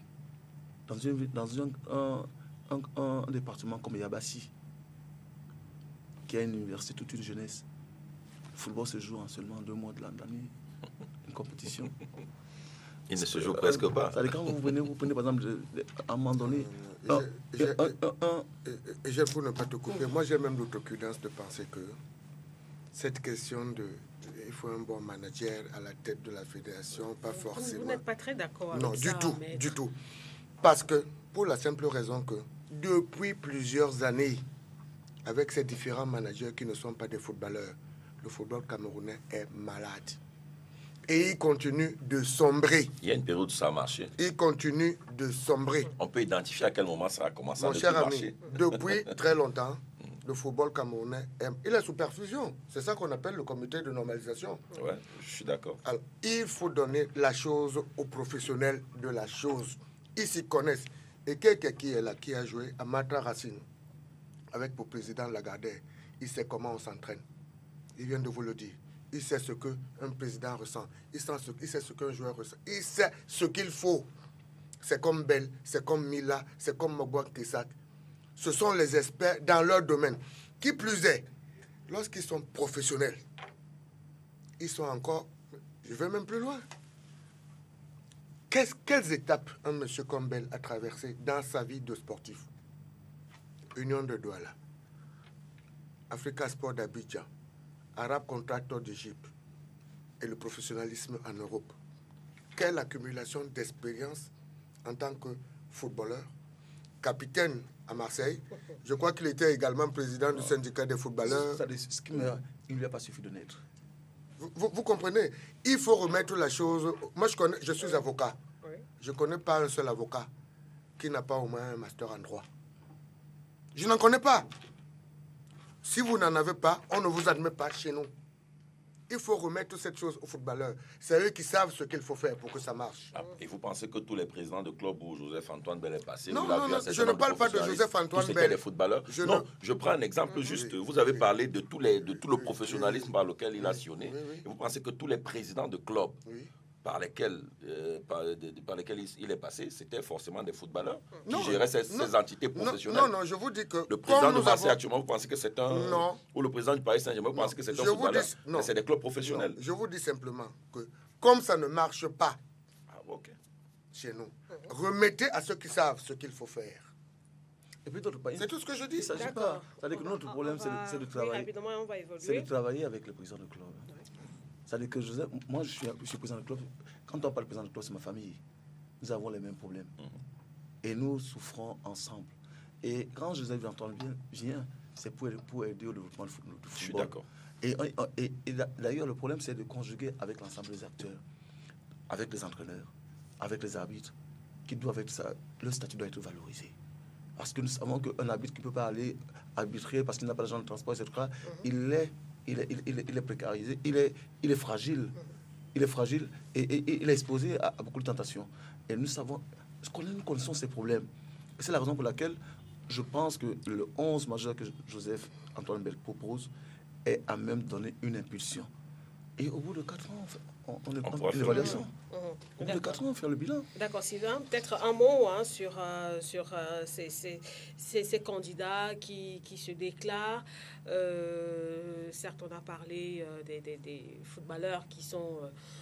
dans un département comme Yabassi, qui a une université, toute une jeunesse, le football se joue en seulement 2 mois de l'année, une compétition. Il ne se joue presque pas. Quand vous prenez par exemple, à un moment donné... Et pour ne pas te couper, moi j'ai même l'autocuidance de penser que cette question de il faut un bon manager à la tête de la fédération, pas forcément. Vous n'êtes pas très d'accord avec ça? Non, du tout. Parce que, pour la simple raison que, depuis plusieurs années, avec ces différents managers qui ne sont pas des footballeurs, le football camerounais est malade. Et il continue de sombrer. Il y a une période où ça a marché. Il continue de sombrer. On peut identifier à quel moment ça a commencé à marcher. Mon cher ami, depuis très longtemps, le football camerounais, il est sous perfusion. C'est ça qu'on appelle le comité de normalisation. Oui, je suis d'accord. Alors, il faut donner la chose aux professionnels de la chose. Ils s'y connaissent. Et quelqu'un qui est là, qui a joué à Matra Racine, avec pour président Lagardère, il sait comment on s'entraîne. Il vient de vous le dire. Il sait ce qu'un président ressent. Il sait ce qu'un joueur ressent. Il sait ce qu'il faut. C'est comme Bell, c'est comme Mila, c'est comme Mogwan Kissak. Ce sont les experts dans leur domaine. Qui plus est, lorsqu'ils sont professionnels, ils sont encore... Je vais même plus loin. Quelles étapes un monsieur comme Bell a traversé dans sa vie de sportif? Union de Douala, Africa Sport d'Abidjan, Arab Contractor d'Égypte et le professionnalisme en Europe. Quelle accumulation d'expérience en tant que footballeur, capitaine à Marseille. Je crois qu'il était également président du syndicat des footballeurs. Il ne lui a pas suffi de naître. Vous comprenez? Il faut remettre la chose... Moi, je suis avocat. Je ne connais pas un seul avocat qui n'a pas au moins un master en droit. Je n'en connais pas. Si vous n'en avez pas, on ne vous admet pas chez nous. Il faut remettre cette chose aux footballeurs. C'est eux qui savent ce qu'il faut faire pour que ça marche. Et vous pensez que tous les présidents de club où Joseph-Antoine Bell est passé... Non, je ne parle pas de Joseph-Antoine Bell. C'était des footballeurs. Je prends un exemple juste. Vous avez parlé de tout le professionnalisme par lequel il a sillonné. Et vous pensez que tous les présidents de club par lesquels il est passé, c'était forcément des footballeurs qui géraient ces entités professionnelles. Non, je vous dis que... Le président de Marseille actuellement, vous pensez que c'est un... Non. Ou le président du Paris Saint-Germain, vous pensez que c'est un footballeur? Mais c'est des clubs professionnels. Non, je vous dis simplement que comme ça ne marche pas chez nous, remettez à ceux qui savent ce qu'il faut faire. Et puis d'autres pays. C'est tout ce que je dis. Il ne s'agit pas. C'est-à-dire que notre problème, c'est de travailler. C'est de travailler avec le président du club. C'est-à-dire que Joseph, moi je suis président du club. Quand on parle de président du club, c'est ma famille. Nous avons les mêmes problèmes. Et nous souffrons ensemble. Et quand Joseph-Antoine vient, c'est pour aider au développement du football. Je suis d'accord. Et d'ailleurs, le problème, c'est de conjuguer avec l'ensemble des acteurs, avec les entraîneurs, avec les arbitres, qui doivent être ça. Le statut doit être valorisé. Parce que nous savons qu'un arbitre qui ne peut pas aller arbitrer parce qu'il n'a pas d'argent de transport, etc., il est précarisé, il est fragile. Il est fragile et il est exposé à beaucoup de tentations. Et nous connaissons ces problèmes. C'est la raison pour laquelle je pense que le 11 majeur que Joseph-Antoine Bell propose est à même donner une impulsion. Et au bout de 4 ans, on est prend une évaluation. Au bout de 4 ans, on fait le bilan. D'accord, Sylvain. Peut-être un mot sur ces candidats qui se déclarent. Certes, on a parlé des footballeurs qui sont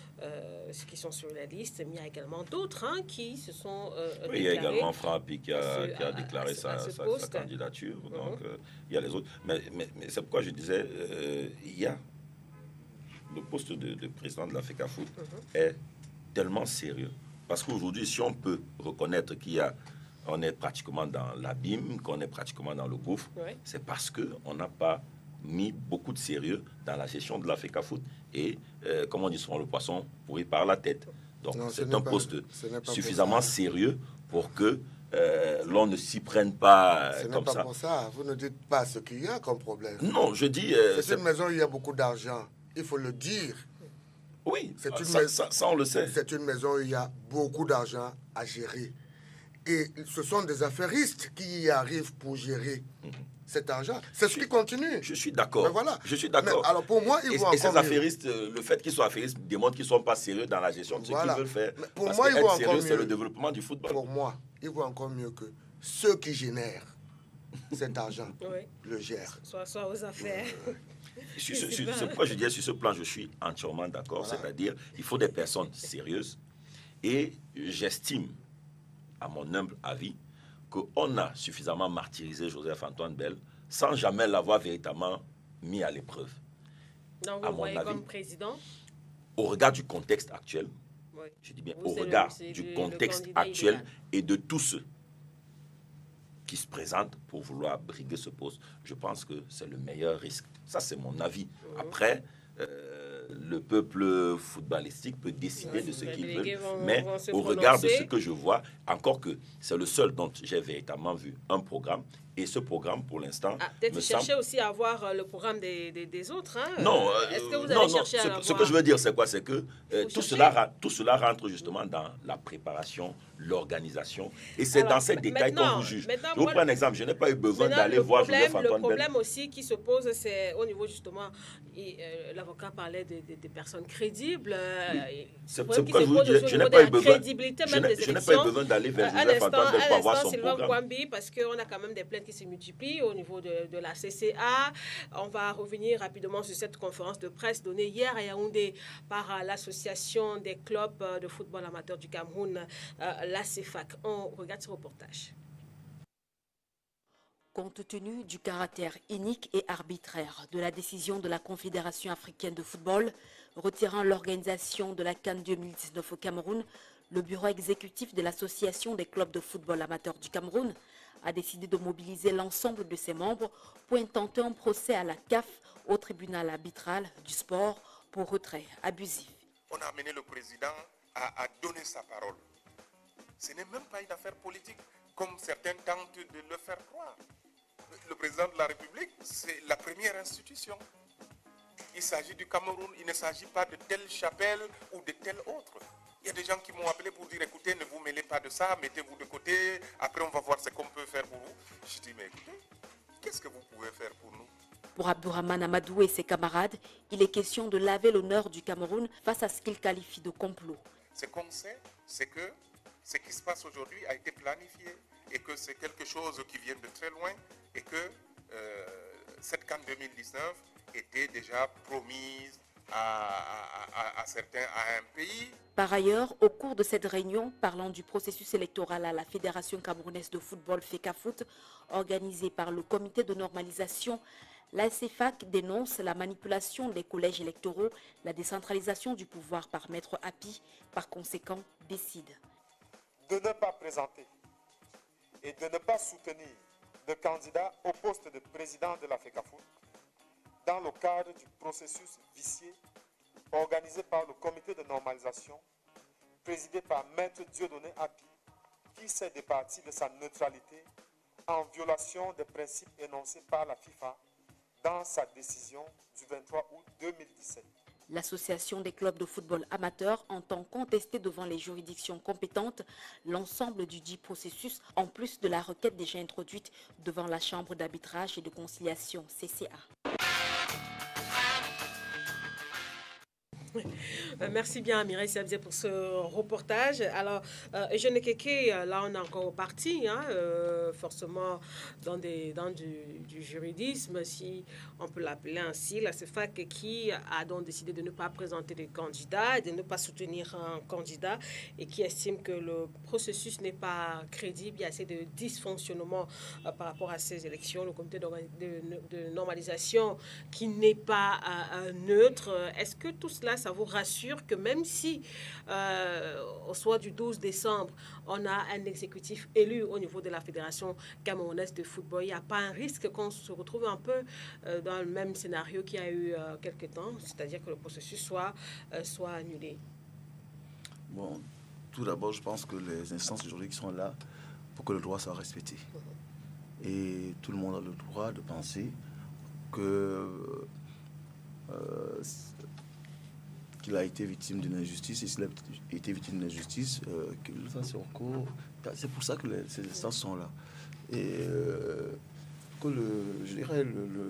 sur la liste, mais il y a également d'autres qui se sont déclarés. Il y a également Frappi qui a déclaré sa candidature. Donc, il y a les autres. Mais c'est pourquoi je disais, il y a le poste de président de la FECAFOOT est tellement sérieux. Parce qu'aujourd'hui, si on peut reconnaître qu'on est pratiquement dans l'abîme, qu'on est pratiquement dans le gouffre, c'est parce qu'on n'a pas mis beaucoup de sérieux dans la gestion de la FECAFOOT. Et, comme on dit souvent, le poisson pourrit par la tête. Donc, c'est un poste suffisamment sérieux pour que l'on ne s'y prenne pas comme ça. Ce n'est pas pour ça. Vous ne dites pas ce qu'il y a comme problème. Non, je dis... c'est une maison où il y a beaucoup d'argent. Il faut le dire. Oui, ça on le sait. C'est une maison où il y a beaucoup d'argent à gérer. Et ce sont des affairistes qui y arrivent pour gérer cet argent. C'est ce qui continue. Je suis d'accord. Voilà. Je suis d'accord. Alors pour moi, ils vont encore ces affairistes, le fait qu'ils soient affairistes démontre qu'ils ne sont pas sérieux dans la gestion de ce qu'ils veulent faire. Mais pour moi, ils vont encore mieux. C'est le développement du football. Pour moi, ils vont encore mieux que ceux qui génèrent cet argent le gèrent. Soit aux affaires. C'est pourquoi je dis sur ce plan, je suis entièrement d'accord. Voilà. C'est-à-dire, il faut des personnes sérieuses. Et j'estime, à mon humble avis, qu'on a suffisamment martyrisé Joseph-Antoine Bell sans jamais l'avoir véritablement mis à l'épreuve. Donc, vous voyez comme président? Au regard du contexte actuel, je dis bien au regard du contexte actuel idéal. Et de tous ceux qui se présentent pour vouloir briguer ce poste, je pense que c'est le meilleur risque. Ça, c'est mon avis. Après, le peuple footballistique peut décider de ce qu'il veut, mais au regard de ce que je vois, encore que c'est le seul dont j'ai véritablement vu un programme, et ce programme, pour l'instant... peut-être chercher aussi à avoir le programme des autres. Non, est-ce que vous allez chercher à ce que je veux dire, c'est quoi? C'est que tout cela rentre justement dans la préparation, l'organisation, et c'est dans ces détails qu'on vous juge. Je vous prends un exemple, je n'ai pas eu besoin d'aller voir Joseph-Antoine Bell. Le problème aussi qui se pose, c'est au niveau justement, l'avocat parlait des personnes crédibles. C'est pourquoi je vous dis, je n'ai pas eu besoin d'aller vers Joseph Antoine Bell pour avoir son programme. Kwambi, parce qu'on a quand même des plaintes qui se multiplient au niveau de la CCA. On va revenir rapidement sur cette conférence de presse donnée hier à Yaoundé par l'association des clubs de football amateur du Cameroun, la CEFAC. On regarde ce reportage. Compte tenu du caractère inique et arbitraire de la décision de la Confédération africaine de football retirant l'organisation de la CAN 2019 au Cameroun, le bureau exécutif de l'Association des clubs de football amateurs du Cameroun a décidé de mobiliser l'ensemble de ses membres pour intenter un procès à la CAF au tribunal arbitral du sport pour retrait abusif. On a amené le président à donner sa parole. Ce n'est même pas une affaire politique comme certains tentent de le faire croire. Le président de la République, c'est la première institution. Il s'agit du Cameroun, il ne s'agit pas de telle chapelle ou de telle autre. Il y a des gens qui m'ont appelé pour dire, écoutez, ne vous mêlez pas de ça, mettez-vous de côté, après on va voir ce qu'on peut faire pour vous. Je dis, mais écoutez, qu'est-ce que vous pouvez faire pour nous? Pour Abdourahmane Amadou et ses camarades, il est question de laver l'honneur du Cameroun face à ce qu'il qualifie de complot. Ce qu'on sait, c'est que ce qui se passe aujourd'hui a été planifié et que c'est quelque chose qui vient de très loin et que cette CAN 2019 était déjà promise à certains, à un pays. Par ailleurs, au cours de cette réunion, parlant du processus électoral à la Fédération camerounaise de football FECAFOOT, organisée par le comité de normalisation, la CEFAC dénonce la manipulation des collèges électoraux, la décentralisation du pouvoir par Maître Api, par conséquent, décide de ne pas présenter et de ne pas soutenir de candidats au poste de président de la FECAFOOT dans le cadre du processus vicié organisé par le comité de normalisation présidé par Maître Dieudonné Api, qui s'est départi de sa neutralité en violation des principes énoncés par la FIFA dans sa décision du 23 août 2017. L'Association des clubs de football amateurs entend contester devant les juridictions compétentes l'ensemble du dit processus, en plus de la requête déjà introduite devant la Chambre d'arbitrage et de conciliation CCA. Merci bien Mireille Sabzé pour ce reportage. Alors, Eugène Keke, là on est encore parti, hein, forcément dans du juridisme, si on peut l'appeler ainsi, la CEFAC qui a donc décidé de ne pas présenter des candidats, de ne pas soutenir un candidat et qui estime que le processus n'est pas crédible, il y a assez de dysfonctionnement par rapport à ces élections, le comité de normalisation qui n'est pas neutre. Est-ce que tout cela, ça vous rassure que même si au soir du 12 décembre, on a un exécutif élu au niveau de la Fédération camerounaise de football, il n'y a pas un risque qu'on se retrouve un peu dans le même scénario qu'il y a eu quelques temps, c'est-à-dire que le processus soit annulé? Bon, tout d'abord, je pense que les instances juridiques sont là pour que le droit soit respecté. Et tout le monde a le droit de penser que qu'il a été victime d'une injustice, et s'il a été victime d'une injustice, qu'il fasse recours. C'est pour ça que ces instances sont là. Et que je dirais,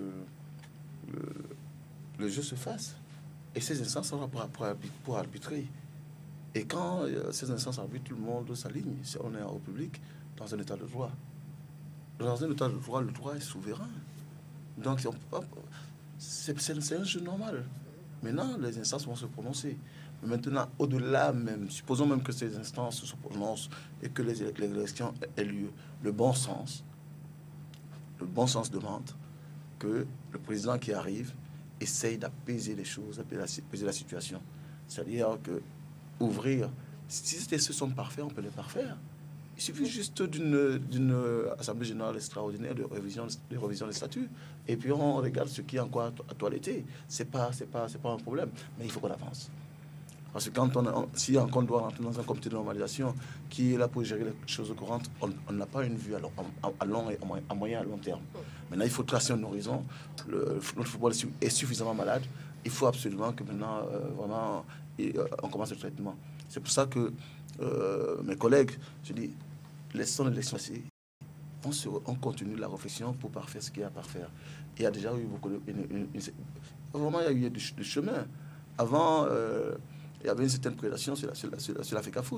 le jeu se fasse. Et ces instances sont là pour arbitrer. Et quand ces instances arbitrent, tout le monde s'aligne. On est en République, dans un état de droit. Dans un état de droit, le droit est souverain. Donc, c'est un jeu normal. Maintenant, les instances vont se prononcer. Mais maintenant, au-delà même, supposons même que ces instances se prononcent et que les élections aient lieu, le bon sens demande que le président qui arrive essaye d'apaiser les choses, apaiser la situation. C'est-à-dire que ouvrir, si ces textes sont parfaits, on peut les parfaire. Il suffit juste d'une assemblée générale extraordinaire de révision des statuts. Et puis on regarde ce qui est encore à toiletter. C'est pas un problème. Mais il faut qu'on avance. Parce que si on doit rentrer dans un comité de normalisation qui est là pour gérer les choses courantes, on n'a pas une vue à moyen et à long terme. Maintenant, il faut tracer un horizon. Notre football est suffisamment malade. Il faut absolument que maintenant, vraiment, on commence le traitement. C'est pour ça que mes collègues, je dis, laissons l'élection passer. On continue la réflexion pour parfaire ce qu'il y a à parfaire. Il y a déjà eu beaucoup vraiment, il y a eu du chemin. Avant, il y avait une certaine prédation sur la FECAFOOT.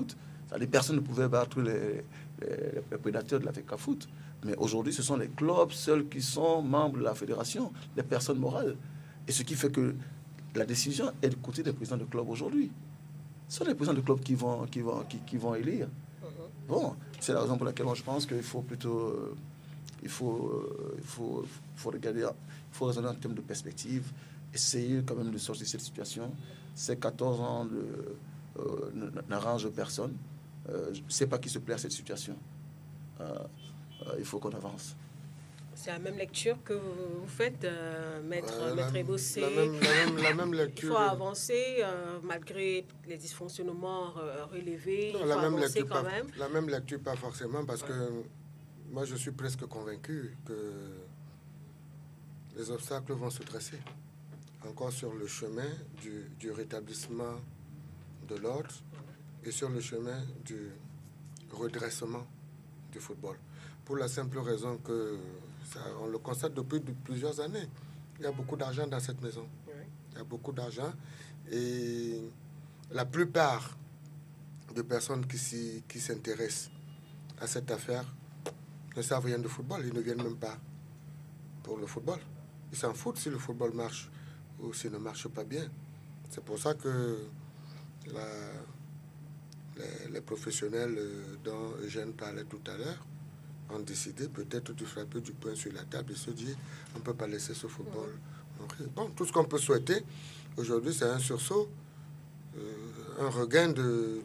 C'est-à-dire personne ne pouvait battre les prédateurs de la FECAFOOT. Mais aujourd'hui, ce sont les clubs seuls qui sont membres de la fédération, les personnes morales. Et ce qui fait que la décision est du côté des présidents de club aujourd'hui. Ce sont les présidents de club qui vont élire. Bon, c'est la raison pour laquelle moi je pense qu'il faut plutôt... il faut regarder, il faut raisonner en termes de perspective, essayer quand même de sortir de cette situation. Ces 14 ans n'arrangent personne. Je ne sais pas qui se plaît à cette situation. Il faut qu'on avance. C'est la même lecture que vous faites, Maître Ebossé. La même lecture. Il faut avancer malgré les dysfonctionnements relevés. Non, il faut avancer quand même. La même lecture, pas forcément, parce que moi, je suis presque convaincu que les obstacles vont se dresser encore sur le chemin du rétablissement de l'ordre et sur le chemin du redressement du football. Pour la simple raison que, on le constate depuis plusieurs années, il y a beaucoup d'argent dans cette maison. Oui. Il y a beaucoup d'argent et la plupart des personnes qui s'intéressent à cette affaire ne savent rien de football. Ils ne viennent même pas pour le football. Ils s'en foutent si le football marche ou s'il ne marche pas bien. C'est pour ça que les professionnels dont Eugène parlait tout à l'heure ont décidé peut-être de frapper du poing sur la table et se dire on ne peut pas laisser ce football mourir. Bon, tout ce qu'on peut souhaiter aujourd'hui, c'est un sursaut, un regain de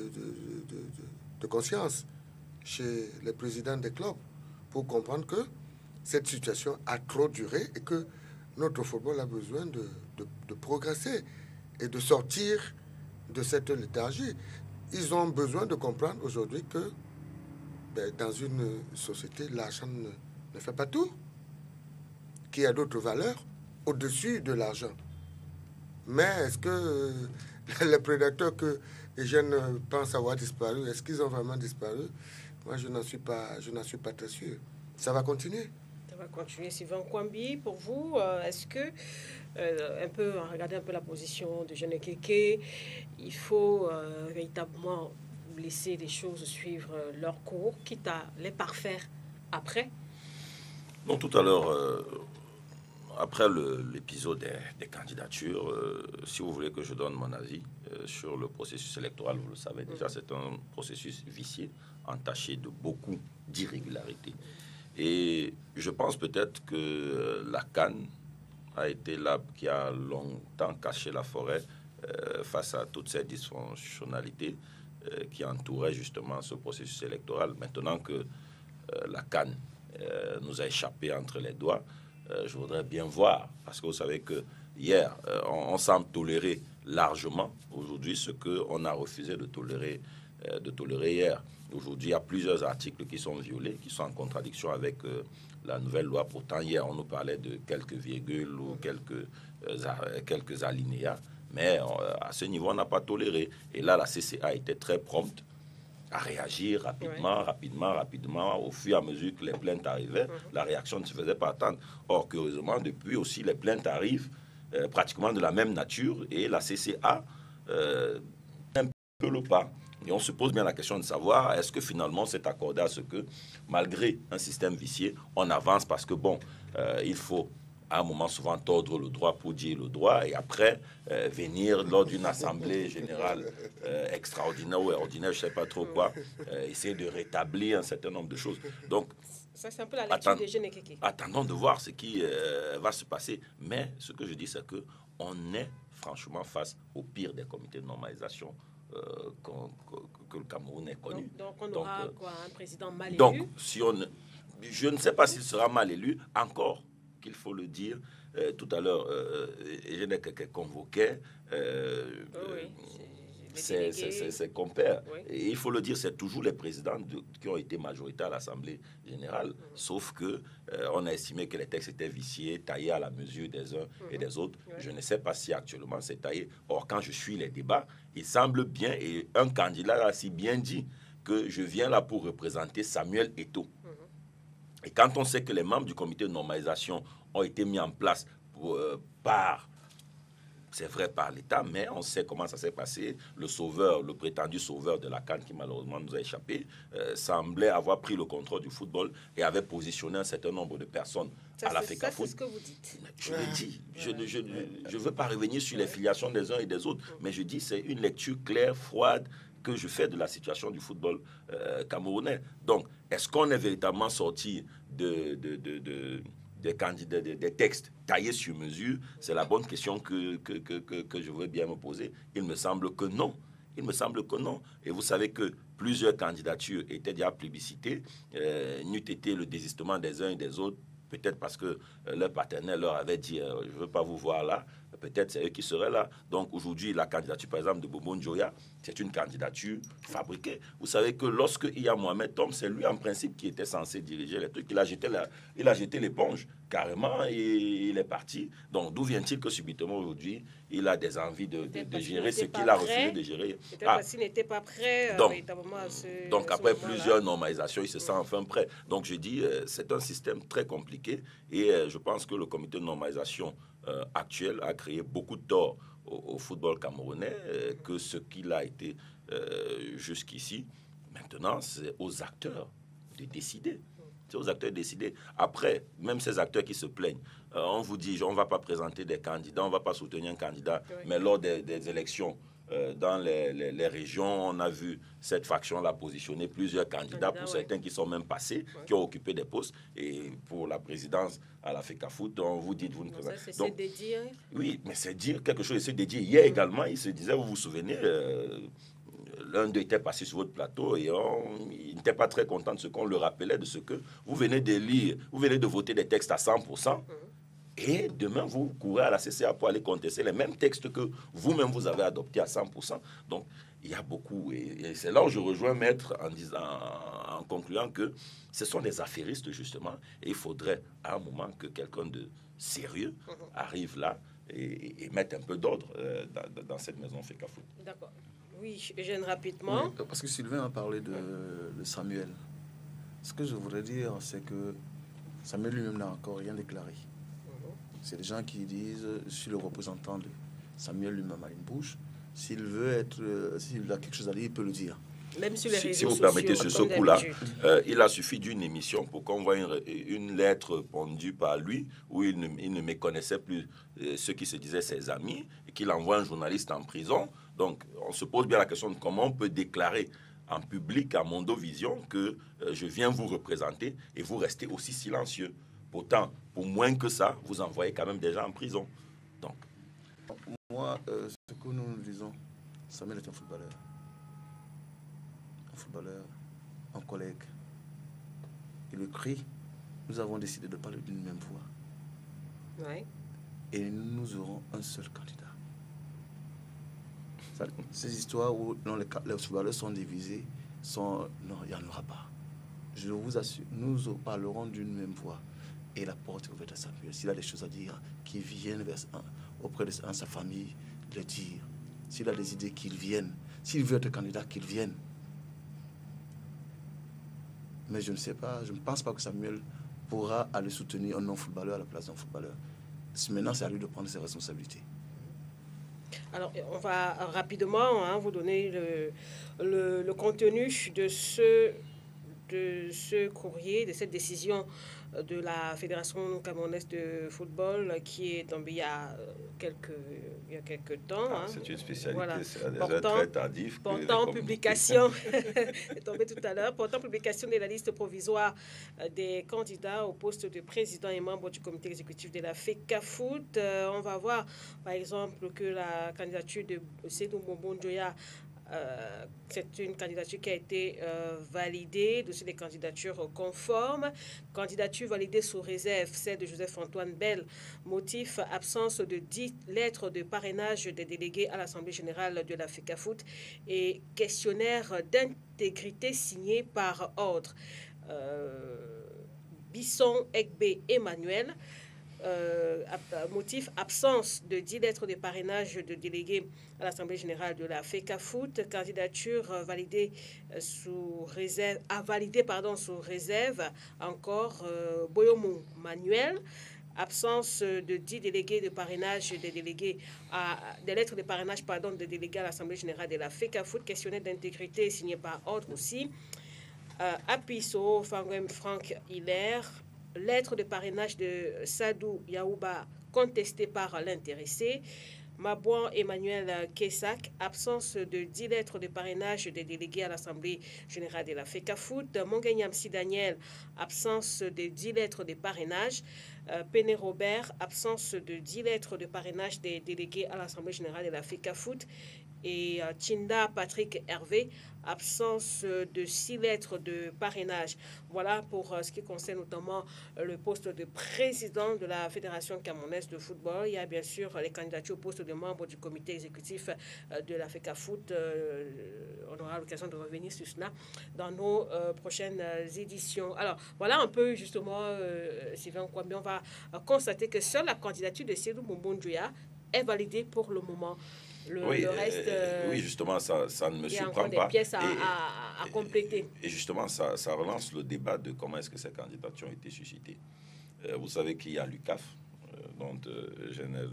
conscience chez les présidents des clubs pour comprendre que cette situation a trop duré et que notre football a besoin de progresser et de sortir de cette léthargie. Ils ont besoin de comprendre aujourd'hui que dans une société, l'argent ne fait pas tout, qu'il y a d'autres valeurs au-dessus de l'argent. Mais est-ce que les prédateurs que les jeunes pensent avoir disparu, est-ce qu'ils ont vraiment disparu? Moi, je n'en suis pas très sûr. Ça va continuer. Ça va continuer. Sylvain Kwambi, pour vous, est-ce que, regardez un peu la position de Jeune Keke, il faut véritablement laisser les choses suivre leur cours, quitte à les parfaire après? Non, tout à l'heure, après l'épisode des candidatures, si vous voulez que je donne mon avis sur le processus électoral, vous le savez déjà, c'est un processus vicié, entaché de beaucoup d'irrégularités. Et je pense peut-être que la CAN a été l'arbre qui a longtemps caché la forêt face à toutes ces dysfonctionnalités qui entouraient justement ce processus électoral. Maintenant que la CAN nous a échappé entre les doigts, je voudrais bien voir, parce que vous savez que hier, on semble tolérer largement aujourd'hui ce qu'on a refusé de tolérer hier. Aujourd'hui, il y a plusieurs articles qui sont violés, qui sont en contradiction avec la nouvelle loi. Pourtant, hier, on nous parlait de quelques virgules ou quelques alinéas. Mais à ce niveau, on n'a pas toléré. Et là, la CCA était très prompte à réagir rapidement. Au fur et à mesure que les plaintes arrivaient, la réaction ne se faisait pas attendre. Or, curieusement, depuis aussi, les plaintes arrivent pratiquement de la même nature. Et la CCA un peu le pas. Et on se pose bien la question de savoir, est-ce que finalement c'est accordé à ce que, malgré un système vicié, on avance parce que, bon, il faut à un moment souvent tordre le droit pour dire le droit et après venir lors d'une assemblée générale extraordinaire ou ordinaire, je ne sais pas trop quoi, essayer de rétablir un certain nombre de choses. Donc, ça, c'est un peu la lecture des jeunes Keke. Attendons de voir ce qui va se passer. Mais ce que je dis, c'est qu'on est franchement face au pire des comités de normalisation que le Cameroun ait connu. Donc on aura un président mal élu. Donc, je ne sais pas s'il sera mal élu, encore qu'il faut le dire. Tout à l'heure, je n'ai que convoqué ses compères. Oui. Et il faut le dire, c'est toujours les présidents qui ont été majoritaires à l'Assemblée générale, sauf que on a estimé que les textes étaient viciés, taillés à la mesure des uns et des autres. Je ne sais pas si actuellement c'est taillé. Or, quand je suis les débats, il semble bien, et un candidat a si bien dit que je viens là pour représenter Samuel Eto'o. Et quand on sait que les membres du comité de normalisation ont été mis en place par c'est vrai par l'État, mais on sait comment ça s'est passé. Le sauveur, le prétendu sauveur de la CAN, qui malheureusement nous a échappé, semblait avoir pris le contrôle du football et avait positionné un certain nombre de personnes à la FECAFOOT. C'est ce que vous dites. Je le dis. Je ne veux pas revenir sur les filiations des uns et des autres, mais je dis c'est une lecture claire, froide, que je fais de la situation du football camerounais. Donc, est-ce qu'on est véritablement sorti des candidats, des textes taillés sur mesure? C'est la bonne question que je veux bien me poser. Il me semble que non. Il me semble que non. Et vous savez que plusieurs candidatures étaient déjà plébiscitées. N'eût été le désistement des uns et des autres, peut-être parce que leur partenaire leur avait dit je ne veux pas vous voir là, peut-être c'est eux qui seraient là. Donc aujourd'hui, la candidature, par exemple, de Bobo Njoya, c'est une candidature fabriquée. Vous savez que lorsque Iya Mohamed tombe, c'est lui en principe qui était censé diriger les trucs. Il a jeté l'éponge carrément et il est parti. Donc d'où vient-il que subitement aujourd'hui, il a des envies de gérer ce qu'il a refusé de gérer? Peut-être parce qu'il n'était pas prêt véritablement à ce Donc après plusieurs normalisations, il se sent enfin prêt. Donc je dis, c'est un système très compliqué et je pense que le comité de normalisation actuel a créé beaucoup de tort au football camerounais que ce qu'il a été jusqu'ici. Maintenant, c'est aux acteurs de décider. C'est aux acteurs de décider. Après, même ces acteurs qui se plaignent, on vous dit, on ne va pas présenter des candidats, on ne va pas soutenir un candidat, mais lors des élections, dans les régions, on a vu cette faction-là positionner plusieurs candidats, pour certains qui sont même passés, qui ont occupé des postes. Et pour la présidence à la FECAFOOT, on vous dit, vous ne présentez pas. C'est dédié. Oui, mais c'est dire quelque chose, c'est dédié. Hier également, il se disait, vous vous souvenez, l'un d'eux était passé sur votre plateau et il n'était pas très content de ce qu'on le rappelait, de ce que vous venez de lire, vous venez de voter des textes à 100%. Et demain, vous courez à la CCA pour aller contester les mêmes textes que vous-même vous avez adoptés à 100%. Donc, il y a beaucoup. Et c'est là où je rejoins Maître en concluant que ce sont des affairistes, justement. Et il faudrait, à un moment, que quelqu'un de sérieux arrive là et mette un peu d'ordre dans cette maison FECAFOOT. D'accord. Oui, Eugène, rapidement. Oui, parce que Sylvain a parlé de Samuel. Ce que je voudrais dire, c'est que Samuel lui-même n'a encore rien déclaré. C'est des gens qui disent, je suis le représentant de Samuel lui-même à une bouche. S'il veut être, s'il a quelque chose à dire, il peut le dire. Même sur les réseaux si vous sociaux, permettez, sur ce coup-là, il a suffi d'une émission pour qu'on voit une lettre pondue par lui où il ne méconnaissait plus ceux qui se disaient ses amis et qu'il envoie un journaliste en prison. Donc, on se pose bien la question de comment on peut déclarer en public à Mondovision que je viens vous représenter et vous restez aussi silencieux. Pourtant, pour moins que ça, vous envoyez quand même des gens en prison. Donc, moi, ce que nous disons, Samuel est un footballeur. Un footballeur, un collègue. Il le crie. Nous avons décidé de parler d'une même voix. Ouais. Et nous aurons un seul candidat. Ces histoires où les footballeurs sont divisés, non, il n'y en aura pas. Je vous assure, nous parlerons d'une même voix. Et la porte est ouverte à Samuel. S'il a des choses à dire, qu'il vienne auprès de sa famille, le dire. S'il a des idées, qu'il vienne. S'il veut être candidat, qu'il vienne. Mais je ne sais pas, je ne pense pas que Samuel pourra aller soutenir un non-footballeur à la place d'un footballeur. Maintenant, c'est à lui de prendre ses responsabilités. Alors, on va rapidement vous donner le contenu de ce courrier, de cette décision de la Fédération camerounaise de football qui est tombée il y a quelques temps. C'est une spécialité, voilà. C'est des heures très tardives. Portant publication, est tombé tout à l'heure, portant publication de la liste provisoire des candidats au poste de président et membre du comité exécutif de la FECAFOOT. On va voir, par exemple, que la candidature de Seydou Bobo Njoya, c'est une candidature qui a été validée, dossier des candidatures conformes. Candidature validée sous réserve, celle de Joseph-Antoine Bell. Motif, absence de 10 lettres de parrainage des délégués à l'Assemblée générale de la FECAFOOT et questionnaire d'intégrité signé par ordre. Bisson, Ekbe, Emmanuel. Motif, absence de 10 lettres de parrainage de délégués à l'Assemblée générale de la FECAFOOT. Candidature validée sous réserve, sous réserve encore Boyomo Manuel. Absence de 10 délégués de parrainage des lettres de parrainage des délégués à l'Assemblée générale de la FECAFOOT. Questionnaire d'intégrité signé par ordre aussi. Apiso, Fangwem Franck Hilaire. Lettre de parrainage de Sadou Yaouba contestée par l'intéressé. Mabouan Emmanuel Kessac, absence de 10 lettres de parrainage des délégués à l'Assemblée générale de la FECAFOOT. Mongagnamsi Daniel, absence de 10 lettres de parrainage. Péné Robert, absence de 10 lettres de parrainage des délégués à l'Assemblée générale de la FECAFOOT. Et Chinda Patrick Hervé, absence de 6 lettres de parrainage. Voilà pour ce qui concerne notamment le poste de président de la Fédération camerounaise de football. Il y a bien sûr les candidatures au poste de membre du comité exécutif de la FECAFOOT. On aura l'occasion de revenir sur cela dans nos prochaines éditions. Alors, voilà un peu justement, Sylvain Kwame, on va constater que seule la candidature de Sédou Mbonjoya est validée pour le moment. Le reste, oui, justement, ça ne me surprend pas. Il y a encore des pièces à compléter. Et justement, ça relance le débat de comment est-ce que ces candidatures ont été suscitées. Vous savez qu'il y a l'UCAF, dont Genève,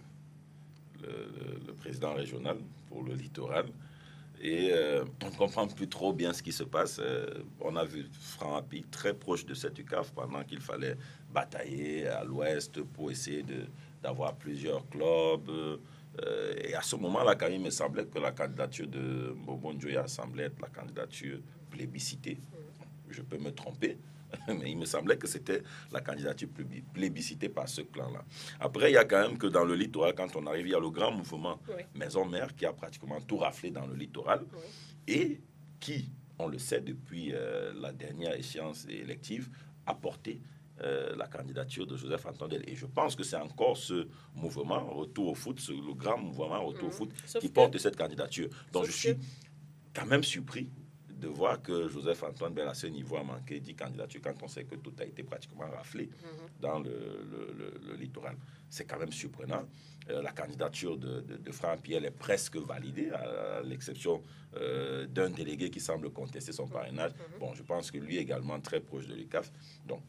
le président régional pour le littoral. Et on ne comprend plus trop bien ce qui se passe. On a vu Franck Hapi très proche de cette UCAF pendant qu'il fallait batailler à l'ouest pour essayer d'avoir plusieurs clubs. Et à ce moment-là, quand il me semblait que la candidature de Mbombo Njoya semblait être la candidature plébiscitée. Je peux me tromper, mais il me semblait que c'était la candidature plébiscitée par ce clan-là. Après, il y a quand même que dans le littoral, quand on arrive, il y a le grand mouvement Maison-Mère qui a pratiquement tout raflé dans le littoral et qui, on le sait depuis la dernière échéance élective, a porté la candidature de Joseph Antondel. Et je pense que c'est encore ce mouvement, Retour au foot, le grand mouvement Retour au foot, qui porte cette candidature. Donc je suis quand même surpris de voir que Joseph Antoine Bell, à ce niveau, a manqué 10 candidatures quand on sait que tout a été pratiquement raflé dans le littoral. C'est quand même surprenant. La candidature de Franck Pierre est presque validée, à l'exception d'un délégué qui semble contester son parrainage. Bon, je pense que lui est également très proche de l'UCAF. Donc,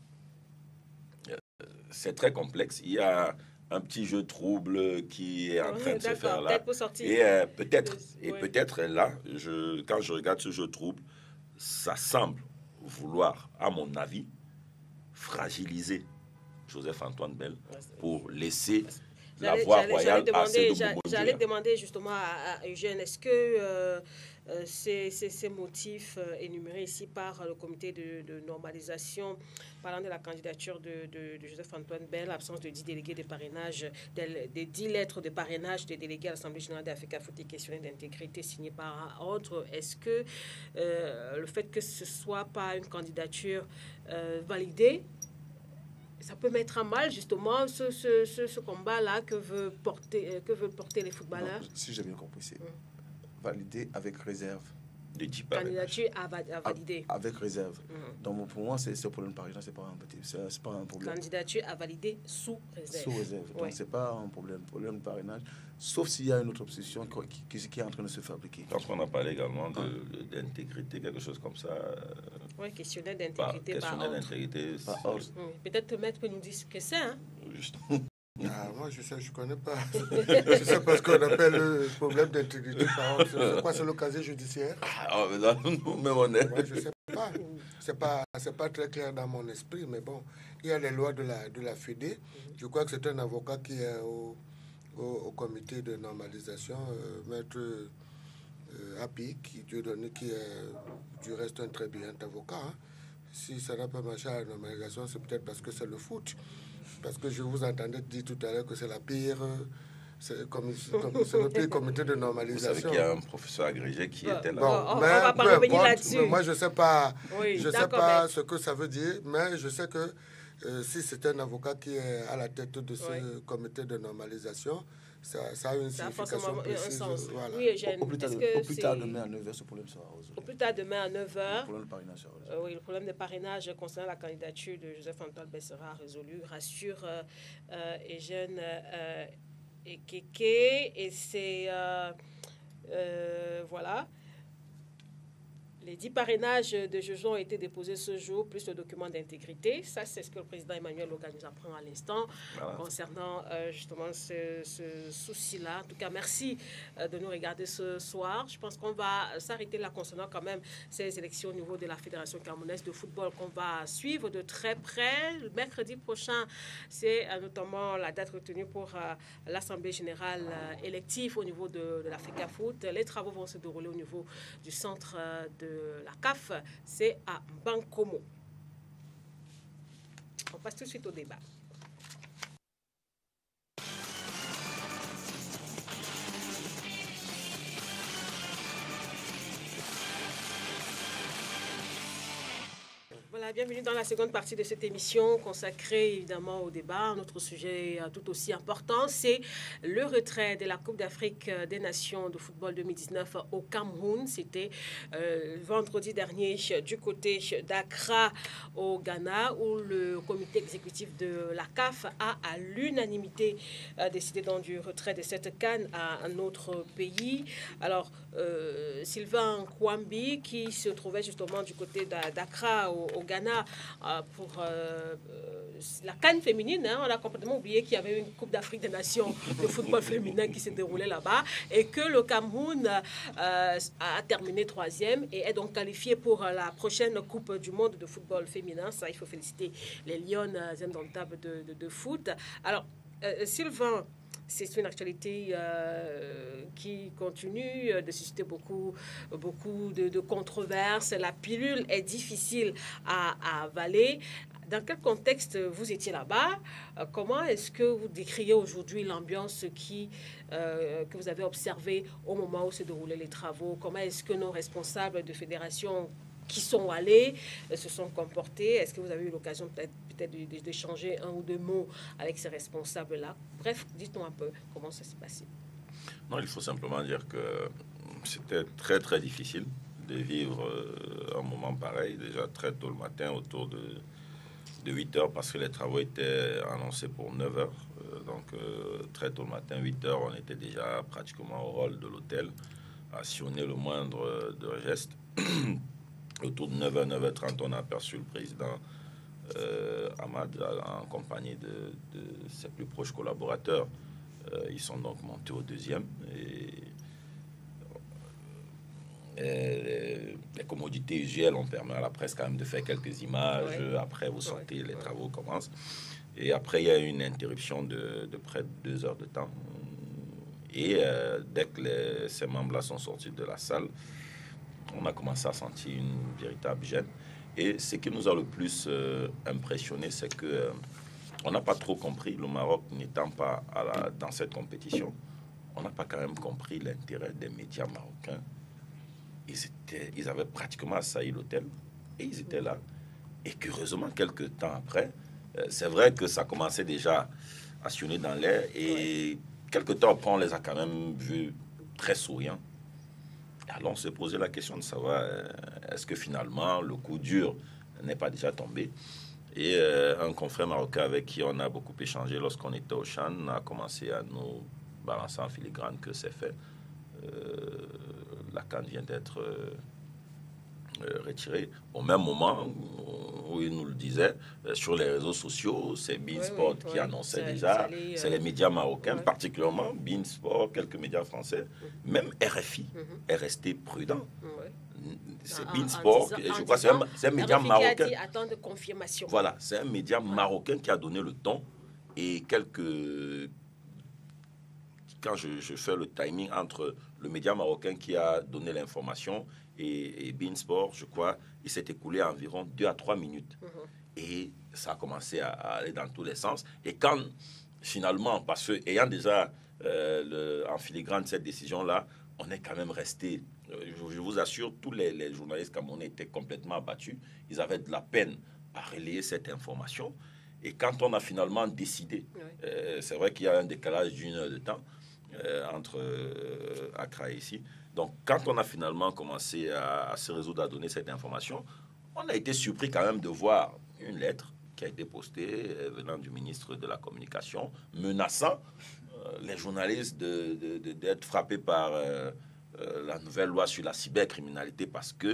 c'est très complexe. Il y a un petit jeu trouble qui est en train de se faire là. Et peut-être là, quand je regarde ce jeu trouble, ça semble vouloir, à mon avis, fragiliser Joseph-Antoine Bell pour laisser la voie royale à Sédou Mbonjoya. J'allais demander justement à Eugène, est-ce que ces motifs énumérés ici par le comité de normalisation, parlant de la candidature de Joseph-Antoine Bell, l'absence de 10 délégués de parrainage, des 10 lettres de parrainage des délégués à l'Assemblée générale de la FECAFOOT et questionnaire d'intégrité signé par ordre, est-ce que le fait que ce ne soit pas une candidature validée, ça peut mettre à mal justement ce combat-là que veulent porter les footballeurs? Non, si j'ai bien compris, c'est validé avec réserve. Candidature à valider. Avec réserve. Donc pour moi, c'est le problème de parrainage, c'est pas un problème. Candidature à valider sous réserve. Sous réserve. Donc c'est pas un problème de parrainage, sauf s'il y a une autre opposition qui est en train de se fabriquer. Je pense qu'on a parlé également d'intégrité, quelque chose comme ça. Oui, questionnaire d'intégrité par ordre. Peut-être Maître peut nous dire ce que c'est. Hein? Moi, je connais pas. Je sais pas ce qu'on appelle le problème d'intégrité par ordre. C'est quoi, c'est le casier judiciaire? Nous-mêmes, on est. Ouais, je sais pas. C'est pas très clair dans mon esprit, mais bon, il y a les lois de la FEDE. Je crois que c'est un avocat qui est au comité de normalisation, Maître Hapi, qui est du reste un très brillant avocat. Hein. Si ça n'a pas marché à la normalisation, c'est peut-être parce que c'est le foot. Parce que je vous entendais dire tout à l'heure que c'est la pire, c'est le pire comité de normalisation. Vous savez qu'il y a un professeur agrégé qui était là. Bon, on va pas revenir là-dessus. Moi, je ne sais pas, ce que ça veut dire, mais je sais que si c'est un avocat qui est à la tête de ce comité de normalisation, ça a une signification précise. Voilà. Oui, Eugène, Au plus tard demain à 9h, ce problème sera résolu. Au plus tard demain à 9h, le problème de parrainage sera résolu. oui, le problème de parrainage concernant la candidature de Joseph-Antoine Bell sera résolu, rassure Eugène Ekeke. Et c'est... voilà. Les 10 parrainages de Jojo ont été déposés ce jour, plus le document d'intégrité. Ça, c'est ce que le président Emmanuel Loga nous apprend à l'instant concernant justement ce souci-là. En tout cas, merci de nous regarder ce soir. Je pense qu'on va s'arrêter là concernant quand même ces élections au niveau de la Fédération camerounaise de football qu'on va suivre de très près. Le mercredi prochain, c'est notamment la date retenue pour l'Assemblée générale élective au niveau de la FECAFOOT. Les travaux vont se dérouler au niveau du centre de la CAF, c'est à Bankomo. On passe tout de suite au débat. Voilà, bienvenue dans la seconde partie de cette émission consacrée évidemment au débat. Un autre sujet tout aussi important, c'est le retrait de la Coupe d'Afrique des Nations de football 2019 au Cameroun. C'était vendredi dernier du côté d'Accra au Ghana, où le comité exécutif de la CAF a à l'unanimité décidé donc du retrait de cette CAN à un autre pays. Alors, Sylvain Kwambi, qui se trouvait justement du côté d'Accra au Ghana pour la CAN féminine, on a complètement oublié qu'il y avait une Coupe d'Afrique des Nations de football féminin qui s'est déroulée là-bas et que le Cameroun a terminé 3e et est donc qualifié pour la prochaine Coupe du monde de football féminin. Ça, il faut féliciter les Lions indomptables de foot. Alors, Sylvain, c'est une actualité qui continue de susciter beaucoup de controverses. La pilule est difficile à avaler. Dans quel contexte vous étiez là-bas? Comment est-ce que vous décrivez aujourd'hui l'ambiance que vous avez observée au moment où se déroulaient les travaux? Comment est-ce que nos responsables de fédération qui sont allés se sont comportés? Est-ce que vous avez eu l'occasion peut-être d'échanger un ou deux mots avec ces responsables-là? Bref, dites-nous un peu comment ça s'est passé. Non, il faut simplement dire que c'était très très difficile de vivre un moment pareil, déjà très tôt le matin, autour de 8 heures, parce que les travaux étaient annoncés pour 9 heures. Donc très tôt le matin, 8 heures, on était déjà pratiquement au hall de l'hôtel, à sillonner le moindre de geste. Autour de 9h, 9h30, on a aperçu le président Ahmad en compagnie de ses plus proches collaborateurs. Ils sont donc montés au deuxième. Et les commodités usuelles, on permet à la presse quand même de faire quelques images. Ouais. Après, vous sortez, les travaux commencent. Et après, il y a eu une interruption de près de 2 heures de temps. Et dès que ces membres-là sont sortis de la salle, on a commencé à sentir une véritable gêne. Et ce qui nous a le plus impressionné, c'est que on n'a pas trop compris, le Maroc n'étant pas dans cette compétition, on n'a pas quand même compris l'intérêt des médias marocains. Ils avaient pratiquement assailli l'hôtel et ils étaient là. Et curieusement, quelques temps après, c'est vrai que ça commençait déjà à sillonner dans l'air. Et quelques temps après, on les a quand même vus très souriants. Alors on s'est posé la question de savoir est-ce que finalement le coup dur n'est pas déjà tombé. Et un confrère marocain avec qui on a beaucoup échangé lorsqu'on était au Chan a commencé à nous balancer en filigrane que c'est fait. La CAN vient d'être retirée. Au même moment où il nous le disait, sur les réseaux sociaux, c'est Beansport qui annonçait déjà, c'est les médias marocains, particulièrement Beansport, quelques médias français, même RFI est resté prudent. C'est Beansport, je crois que c'est un média marocain. Qui attend de confirmation. Voilà, c'est un média marocain qui a donné le ton et quand je fais le timing entre le média marocain qui a donné l'information et Beansport, je crois, il s'est écoulé environ 2 à 3 minutes. Et ça a commencé à aller dans tous les sens. Et quand, finalement, parce que ayant déjà en filigrane cette décision-là, on est quand même resté, je vous assure, tous les journalistes camerounais étaient complètement abattus. Ils avaient de la peine à relayer cette information. Et quand on a finalement décidé, c'est vrai qu'il y a un décalage d'1 heure de temps entre Accra et ici. Donc, quand on a finalement commencé à se résoudre à donner cette information, on a été surpris quand même de voir une lettre qui a été postée venant du ministre de la Communication, menaçant les journalistes d'être frappés par la nouvelle loi sur la cybercriminalité parce que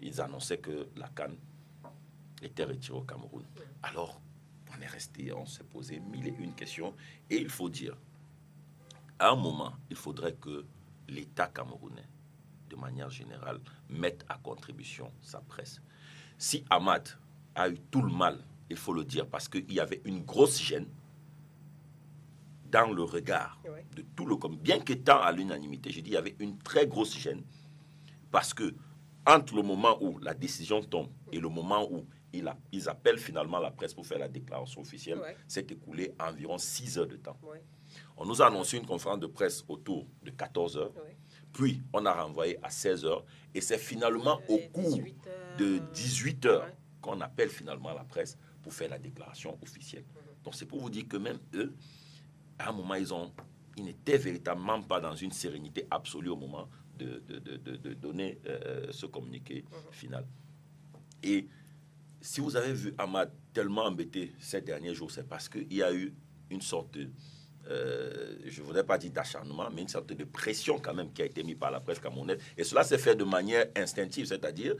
ils annonçaient que la CAN était retirée au Cameroun. Alors, on est resté, on s'est posé mille et une questions. Et il faut dire, à un moment, il faudrait que l'État camerounais, de manière générale, mette à contribution sa presse. Si Hamad a eu tout le mal, il faut le dire, parce qu'il y avait une grosse gêne dans le regard de tout le comité, bien qu'étant à l'unanimité, j'ai dit il y avait une très grosse gêne, parce que entre le moment où la décision tombe et le moment où ils appellent finalement la presse pour faire la déclaration officielle, s'est écoulé environ 6 heures de temps. On nous a annoncé une conférence de presse autour de 14 heures, puis on a renvoyé à 16 heures, et c'est finalement au cours de 18 heures qu'on appelle finalement la presse pour faire la déclaration officielle. Donc c'est pour vous dire que même eux, à un moment, ils n'étaient véritablement pas dans une sérénité absolue au moment de donner ce communiqué final. Et si vous avez vu Hamad tellement embêté ces derniers jours, c'est parce qu'il y a eu une sorte de, je ne voudrais pas dire d'acharnement, mais une sorte de pression quand même qui a été mise par la presse camerounaise. Et cela s'est fait de manière instinctive, c'est-à-dire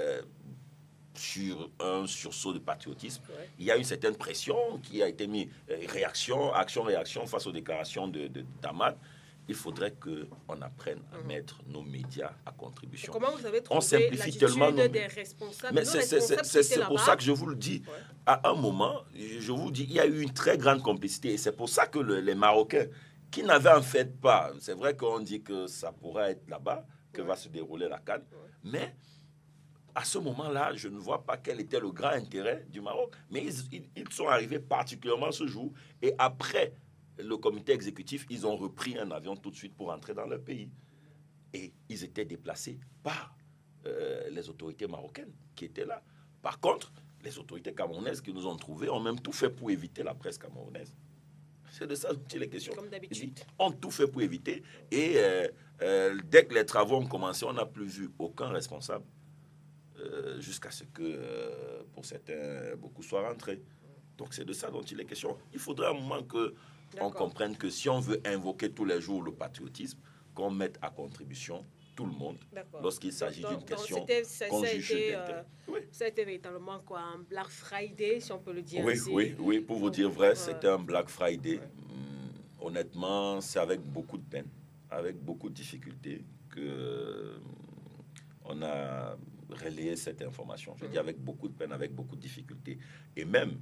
sur un sursaut de patriotisme. Il y a une certaine pression qui a été mise, action-réaction face aux déclarations d'Hamad. Il faudrait qu'on apprenne à mettre nos médias à contribution. Comment vous avez trouvé on simplifie tellement des responsables? Mais c'est pour ça que je vous le dis. À un moment, je vous dis, il y a eu une très grande complicité. Et c'est pour ça que les Marocains, qui n'avaient en fait pas, c'est vrai qu'on dit que ça pourrait être là-bas, que va se dérouler la CAN, mais à ce moment-là, je ne vois pas quel était le grand intérêt du Maroc. Mais ils sont arrivés particulièrement ce jour. Et après le comité exécutif, ils ont repris un avion tout de suite pour entrer dans leur pays. Et ils étaient déplacés par les autorités marocaines qui étaient là. Par contre, les autorités camerounaises qui nous ont trouvés ont même tout fait pour éviter la presse camerounaise. C'est de ça dont il est question. Comme d'habitude. On tout fait pour éviter. Et dès que les travaux ont commencé, on n'a plus vu aucun responsable jusqu'à ce que, pour certains, beaucoup soient rentrés. Donc c'est de ça dont il est question. Il faudra un moment qu'on comprenne que si on veut invoquer tous les jours le patriotisme, qu'on mette à contribution tout le monde lorsqu'il s'agit d'une question qu'on juge d'intérêt. Ça a été véritablement quoi, un Black Friday, si on peut le dire ainsi. Oui, pour vous dire vrai, c'était un Black Friday. Honnêtement, c'est avec beaucoup de peine, avec beaucoup de difficultés que on a relayé cette information. Je dis avec beaucoup de peine, avec beaucoup de difficultés. Et même,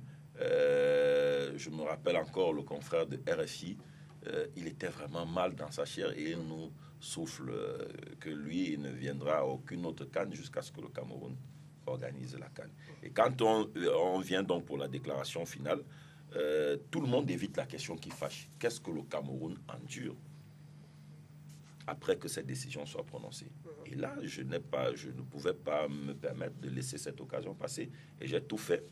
je me rappelle encore le confrère de RFI, il était vraiment mal dans sa chair et il nous souffle que lui, il ne viendra à aucune autre CAN jusqu'à ce que le Cameroun organise la CAN. Et quand on vient donc pour la déclaration finale, tout le monde évite la question qui fâche. Qu'est-ce que le Cameroun endure après que cette décision soit prononcée? Et là, je ne pouvais pas me permettre de laisser cette occasion passer. Et j'ai tout fait.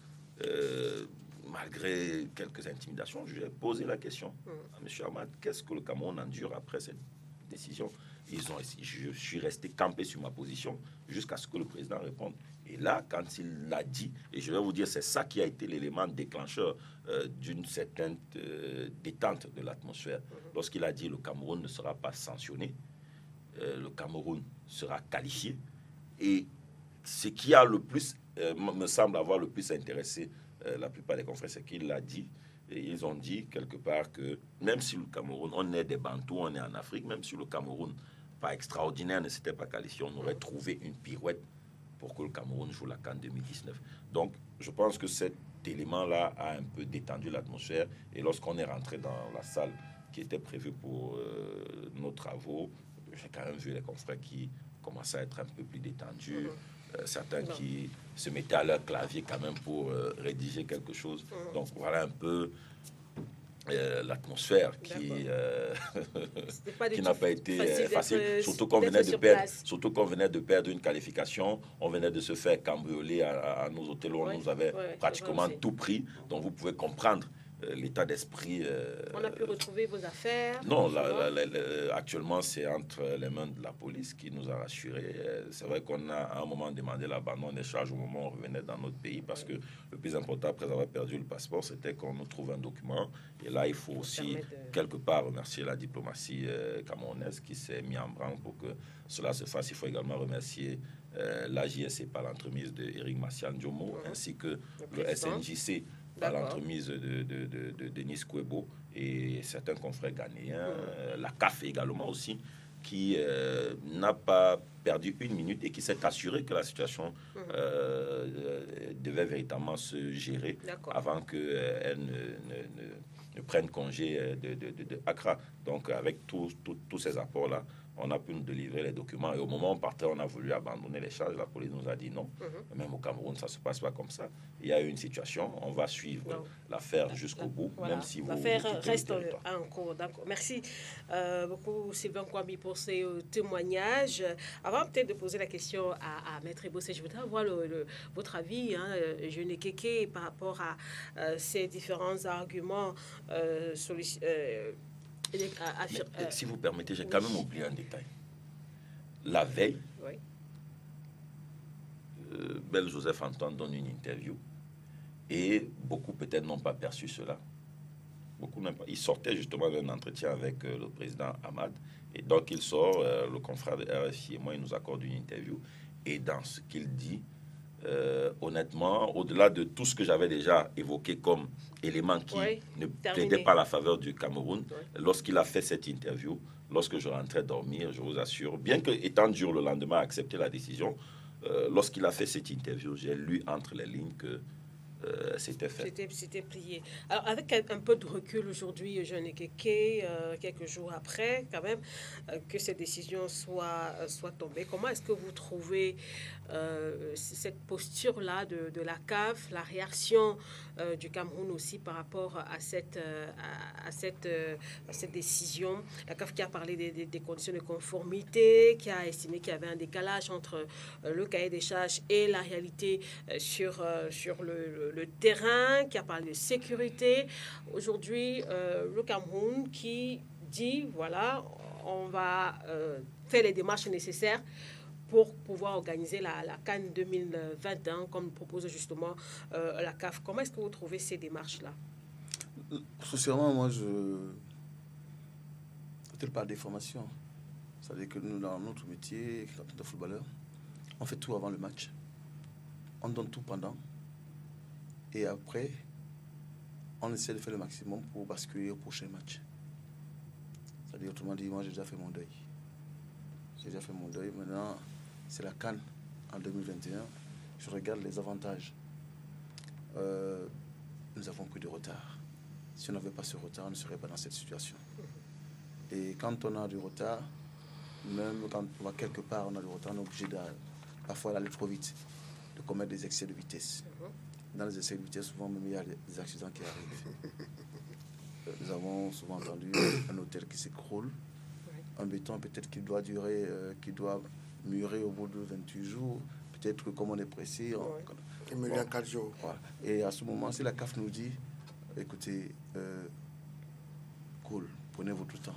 Malgré quelques intimidations, j'ai posé la question à M. Hamad, qu'est-ce que le Cameroun endure après cette décision? Je suis resté campé sur ma position jusqu'à ce que le président réponde. Et là, quand il l'a dit, et je vais vous dire, c'est ça qui a été l'élément déclencheur d'une certaine détente de l'atmosphère. Lorsqu'il a dit le Cameroun ne sera pas sanctionné, le Cameroun sera qualifié. Et ce qui a le plus, me semble avoir le plus intéressé la plupart des confrères, c'est qu'il l'a dit. Et ils ont dit quelque part que même si le Cameroun, on est des Bantous, on est en Afrique, même si le Cameroun, pas extraordinaire, ne s'était pas qualifié, on aurait trouvé une pirouette pour que le Cameroun joue la CAN 2019. Donc, je pense que cet élément-là a un peu détendu l'atmosphère. Et lorsqu'on est rentré dans la salle qui était prévue pour nos travaux, j'ai quand même vu les confrères qui commençaient à être un peu plus détendus. Certains qui se mettaient à leur clavier quand même pour rédiger quelque chose. Donc voilà un peu l'atmosphère qui n'a pas été facile. Surtout qu'on venait de perdre une qualification, on venait de se faire cambrioler à nos hôtels où on nous avait pratiquement tout pris. Donc vous pouvez comprendre l'état d'esprit. On a pu retrouver vos affaires? Non, actuellement, c'est entre les mains de la police qui nous a rassurés. C'est vrai qu'on a à un moment demandé l'abandon des charges au moment où on revenait dans notre pays, parce que le plus important, après avoir perdu le passeport, c'était qu'on nous trouve un document. Et là, il faut aussi, quelque part, remercier la diplomatie camerounaise qui s'est mise en branle pour que cela se fasse. Il faut également remercier la JSC par l'entremise d'Éric Massian-Diomo, ainsi que le SNJC par l'entremise de Denis Kouebo et certains confrères ghanéens, la CAF également aussi, qui n'a pas perdu une minute et qui s'est assuré que la situation devait véritablement se gérer avant qu'elle ne prenne congé de Accra. Donc avec tous ces apports-là, on a pu nous délivrer les documents. Et au moment où on partait, on a voulu abandonner les charges. La police nous a dit non. Même au Cameroun, ça ne se passe pas comme ça. Il y a eu une situation. On va suivre l'affaire jusqu'au bout, même si vous... L'affaire reste en cours. Merci beaucoup, Sylvain Kwame, pour ces témoignages. Avant peut-être de poser la question à Maître Bossé, je voudrais avoir votre avis, Jeune Kéké, par rapport à ces différents arguments sur si vous permettez, j'ai quand même oublié un détail. La veille, Bel Joseph Antoine donne une interview et beaucoup peut-être n'ont pas perçu cela. Il sortait justement d'un entretien avec le président Ahmad et donc il sort, le confrère de RFI et moi, il nous accorde une interview et dans ce qu'il dit, honnêtement, au-delà de tout ce que j'avais déjà évoqué comme élément qui ne plaidait pas la faveur du Cameroun, lorsqu'il a fait cette interview, lorsque je rentrais dormir, je vous assure, bien que étant dur le lendemain à accepter la décision, lorsqu'il a fait cette interview, j'ai lu entre les lignes que c'était fait. C'était plié. Alors, avec un peu de recul aujourd'hui, Jeune Kéké, quelques jours après, quand même, que cette décision soit tombée, comment est-ce que vous trouvez cette posture-là de la CAF, la réaction du Cameroun aussi par rapport à cette décision? La CAF qui a parlé des conditions de conformité, qui a estimé qu'il y avait un décalage entre le cahier des charges et la réalité sur le terrain, qui a parlé de sécurité. Aujourd'hui, le Cameroun qui dit, voilà, on va faire les démarches nécessaires pour pouvoir organiser la CAN 2021, comme propose justement la CAF. Comment est-ce que vous trouvez ces démarches-là? Socialement, moi, je parle des formations. C'est-à-dire que nous, dans notre métier, de footballeur, on fait tout avant le match. On donne tout pendant. Et après, on essaie de faire le maximum pour basculer au prochain match. C'est-à-dire, autrement dit, moi, j'ai déjà fait mon deuil. Maintenant, c'est la CAN en 2021. Je regarde les avantages. Nous avons pris de retard. Si on n'avait pas ce retard, on ne serait pas dans cette situation. Et quand on a du retard, même quand on va quelque part, on a du retard, on est obligé parfois d'aller trop vite, de commettre des excès de vitesse. Dans les essais de vitesse, souvent même il y a des accidents qui arrivent. Nous avons souvent entendu un hôtel qui s'écroule, un béton peut-être qui doit durer, qui doit murer au bout de 28 jours. Peut-être que comme on est pressé, il me vient 4 jours. Voilà. Et à ce moment, si la CAF nous dit, écoutez, cool, prenez votre temps.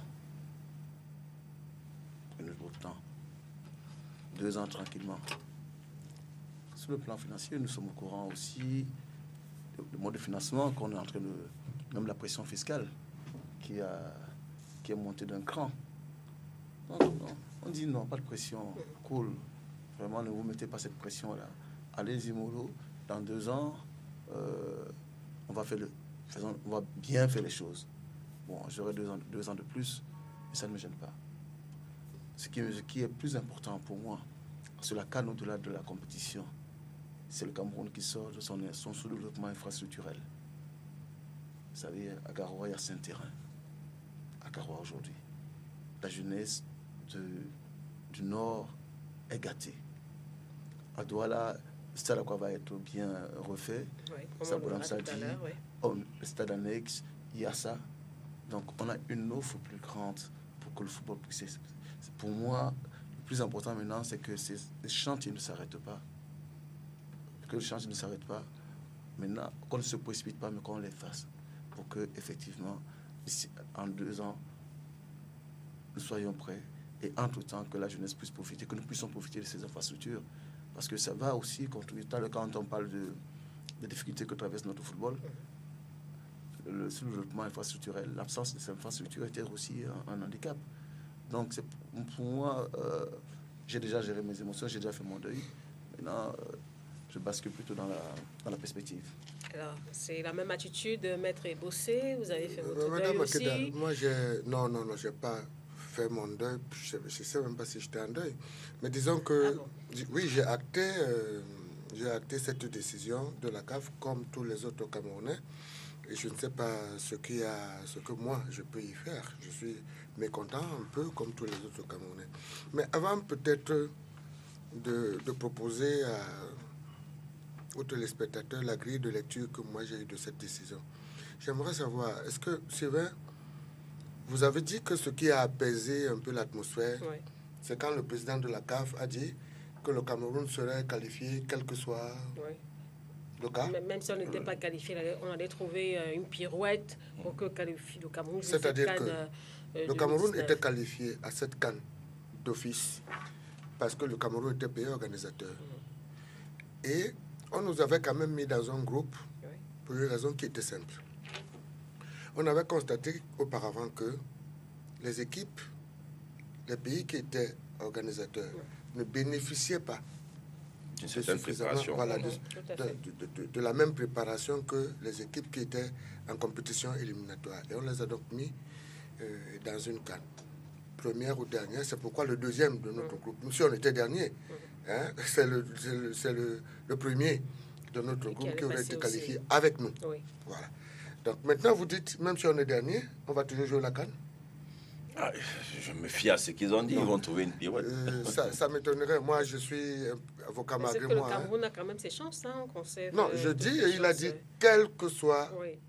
Prenez votre temps. 2 ans tranquillement. Sur le plan financier, nous sommes au courant aussi du mode de financement qu'on est en train de... Même la pression fiscale qui est montée d'un cran. Non. On dit non, pas de pression. Cool. Vraiment, ne vous mettez pas cette pression-là. Allez-y, mollo. Dans 2 ans, on va bien faire les choses. Bon, j'aurai 2 ans de plus, mais ça ne me gêne pas. Ce qui est plus important pour moi, sur la CAN au-delà de la compétition, c'est le Cameroun qui sort de son sous-développement infrastructurel. Vous savez, à Garoua, il y a 5 terrains. À Garoua, aujourd'hui. La jeunesse du Nord est gâtée. À Douala, le stade à quoi va être bien refait. Le stade annexe, il y a ça. Donc, on a une offre plus grande pour que le football puisse... Pour moi, le plus important maintenant, c'est que ces chantiers ne s'arrêtent pas. Que le chantier ne s'arrête pas. Maintenant, qu'on ne se précipite pas, mais qu'on les fasse. Pour que effectivement, en 2 ans, nous soyons prêts et entre-temps que la jeunesse puisse profiter, que nous puissions profiter de ces infrastructures. Parce que ça va aussi contribuer. Quand on parle des difficultés que traverse notre football, le sous-développement infrastructurel, l'absence de ces infrastructures était aussi un handicap. Donc pour moi, j'ai déjà géré mes émotions, j'ai déjà fait mon deuil. Maintenant, je bascule plutôt dans la perspective. Alors, c'est la même attitude, Maître Bossé, vous avez fait votre Madame deuil aussi. Makeda, moi, non, je n'ai pas fait mon deuil. Je ne sais même pas si j'étais en deuil. Mais disons que, oui, j'ai acté cette décision de la CAF comme tous les autres Camerounais. Et je ne sais pas ce que moi, je peux y faire. Je suis mécontent un peu comme tous les autres Camerounais. Mais avant peut-être de proposer aux téléspectateurs la grille de lecture que moi j'ai eue de cette décision, j'aimerais savoir, est-ce que, Sylvain, vous avez dit que ce qui a apaisé un peu l'atmosphère, c'est quand le président de la CAF a dit que le Cameroun serait qualifié, quel que soit le cas. Même si on n'était pas qualifié, on allait trouver une pirouette pour que le Cameroun... C'est-à-dire que le Cameroun était qualifié à cette CAN d'office parce que le Cameroun était pays organisateur. Et on nous avait quand même mis dans un groupe pour une raison qui était simple. On avait constaté auparavant que les équipes, les pays qui étaient organisateurs ne bénéficiaient pas d'une certaine préparation. Voilà, de la même préparation que les équipes qui étaient en compétition éliminatoire. Et on les a donc mis dans une CAN. Première ou dernière, c'est pourquoi le deuxième de notre groupe, si on était dernier, hein, c'est le premier de notre groupe qui aurait été qualifié avec nous. Voilà. Donc maintenant, vous dites, même si on est dernier, on va toujours jouer la CAN. Je me fie à ce qu'ils ont dit, ils vont trouver une pirouette. Ça m'étonnerait. Moi, je suis avocat malgré moi. Le Cameroun a quand même ses chances, hein, qu'on sait. Non, je dis, et il a dit, quel que soit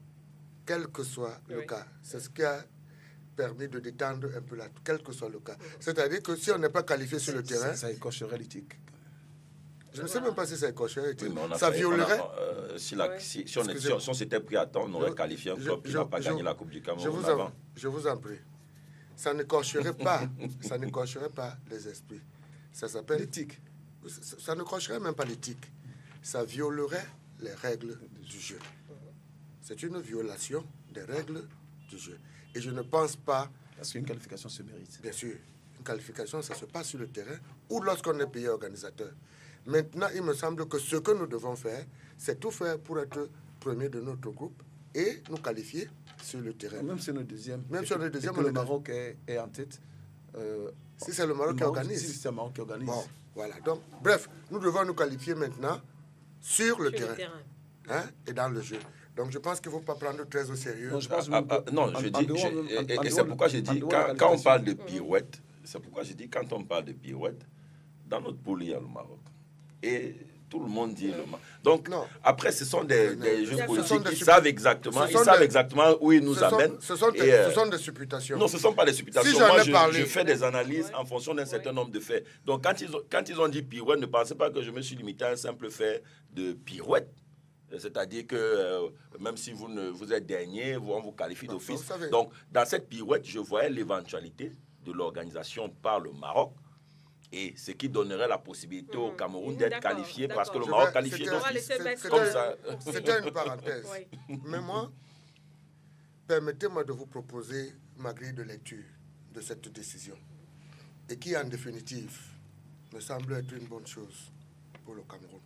le cas. C'est ce qui a permis de détendre un peu là, quel que soit le cas. C'est-à-dire que si on n'est pas qualifié sur le terrain... Ça écorcherait l'éthique. Je ne sais même pas si ça écorcherait l'éthique. Oui, ça violerait... Si on s'était pris à temps, on aurait qualifié un club qui n'a pas gagné la Coupe du Cameroun avant. Je vous en prie. Ça n'écorcherait pas, les esprits. Ça s'appelle l'éthique. Ça n'écorcherait même pas l'éthique. Ça violerait les règles du jeu. C'est une violation des règles du jeu. Et je ne pense pas... Parce qu'une qualification se mérite. Bien sûr. Une qualification, ça se passe sur le terrain ou lorsqu'on est pays organisateur. Maintenant, il me semble que ce que nous devons faire, c'est tout faire pour être premier de notre groupe et nous qualifier sur le terrain. Même si on est deuxième. Même si on est deuxième, le Maroc est en tête. Si c'est le Maroc qui organise. Si c'est le Maroc qui organise. Bon, voilà. Donc, bref, nous devons nous qualifier maintenant sur le terrain. Hein, et dans le jeu. Donc, je pense qu'il ne faut pas prendre très au sérieux. Non, je dis, et c'est pourquoi j'ai dit, quand on parle de pirouette, quand on parle de pirouette, dans notre poule, il y a le Maroc. Et tout le monde dit le Maroc. Donc, après, ce sont des jeux politiques qui savent exactement, où ils nous amènent. Ce sont des supputations. Non, ce ne sont pas des supputations. Si Moi, je fais des analyses en fonction d'un certain nombre de faits. Donc, quand ils ont dit pirouette, ne pensez pas que je me suis limité à un simple fait de pirouette. C'est-à-dire que même si vous êtes dernier, on vous qualifie d'office. Donc, dans cette pirouette, je voyais l'éventualité de l'organisation par le Maroc et ce qui donnerait la possibilité au Cameroun d'être qualifié parce que le Maroc qualifié d'office. C'était une parenthèse. Mais moi, permettez-moi de vous proposer ma grille de lecture de cette décision et qui, en définitive, me semble être une bonne chose pour le Cameroun.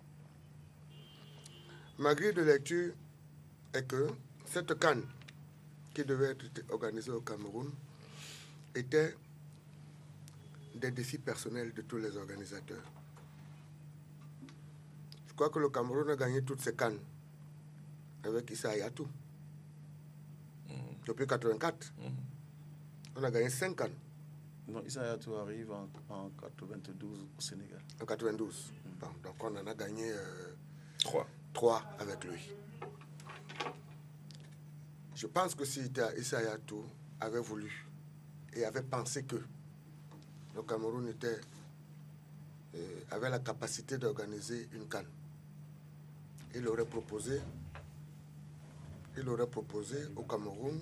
Ma grille de lecture est que cette CAN qui devait être organisée au Cameroun était des défis personnels de tous les organisateurs. Je crois que le Cameroun a gagné toutes ces CAN avec Issa Hayatou. Depuis 1984. On a gagné 5 CAN. Non, Issa Hayatou arrive en 92 au Sénégal. En 92. Bon, donc on en a gagné 3 avec lui. Je pense que si Issa Hayatou avait voulu et avait pensé que le Cameroun avait la capacité d'organiser une CAN, il aurait proposé il aurait proposé au Cameroun,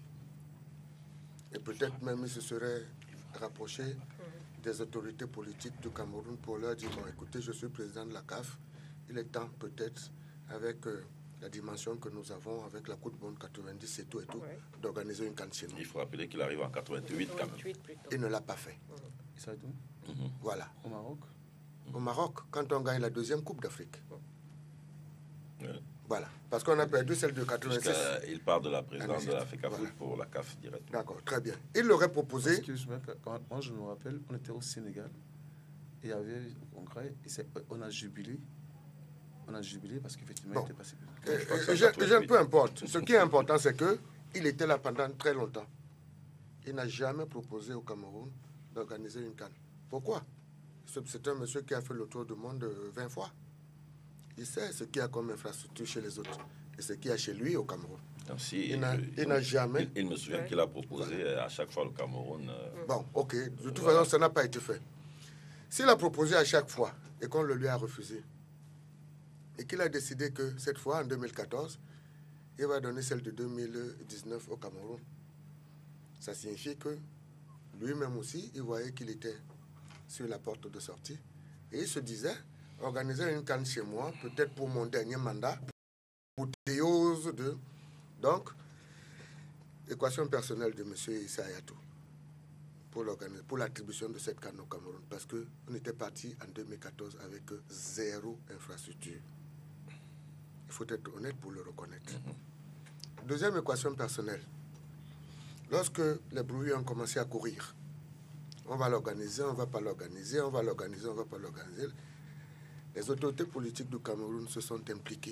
et peut-être même il se serait rapproché des autorités politiques du Cameroun pour leur dire, bon, écoutez, je suis président de la CAF, il est temps peut-être, avec la dimension que nous avons, avec la Coupe du Monde 90 et tout, d'organiser une CAN chez nous. Il faut rappeler qu'il arrive en 88 quand même. Il ne l'a pas fait. Ça d'où? Voilà. Au Maroc? Au Maroc, quand on gagne la deuxième Coupe d'Afrique. Ouais. Voilà. Parce qu'on a perdu celle de 86. Il part de la présidence de la FECAFOOT pour la CAF directement. D'accord, très bien. Il l'aurait proposé. Excuse-moi, moi je me rappelle, on était au Sénégal. Il y avait un congrès, on a jubilé. On a jubilé parce qu'effectivement, il était passé. Peu importe. Ce qui est important, c'est qu'il était là pendant très longtemps. Il n'a jamais proposé au Cameroun d'organiser une CAN. Pourquoi? C'est un monsieur qui a fait le tour du monde 20 fois. Il sait ce qu'il y a comme infrastructure chez les autres et ce qu'il y a chez lui au Cameroun. Il n'a jamais... Il me souvient qu'il a proposé à chaque fois le Cameroun... Bon, ok. De toute façon, ça n'a pas été fait. S'il a proposé à chaque fois et qu'on le lui a refusé, et qu'il a décidé que cette fois, en 2014, il va donner celle de 2019 au Cameroun, ça signifie que lui-même aussi, il voyait qu'il était sur la porte de sortie. Et il se disait, organiser une CAN chez moi, peut-être pour mon dernier mandat, pour théose de... Donc, équation personnelle de M. Issa Hayatou pour l'attribution de cette CAN au Cameroun, parce qu'on était parti en 2014 avec zéro infrastructure. Il faut être honnête pour le reconnaître. Deuxième équation personnelle. Lorsque les bruits ont commencé à courir, on va l'organiser, on ne va pas l'organiser, on va l'organiser, on ne va pas l'organiser, les autorités politiques du Cameroun se sont impliquées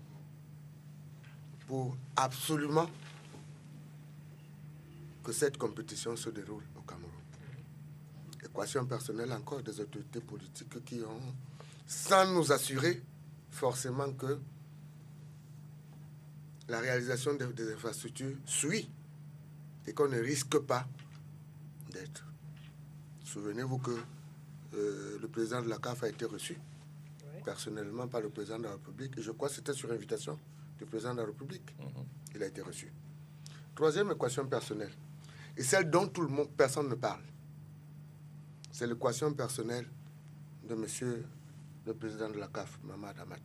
pour absolument que cette compétition se déroule au Cameroun. Équation personnelle encore des autorités politiques qui ont, sans nous assurer forcément que la réalisation des infrastructures suit et qu'on ne risque pas d'être. Souvenez-vous que le président de la CAF a été reçu personnellement par le président de la République, et je crois que c'était sur invitation du président de la République. Il a été reçu. Troisième équation personnelle, et celle dont tout le monde, personne ne parle, c'est l'équation personnelle de monsieur le président de la CAF, Mamad Hamad.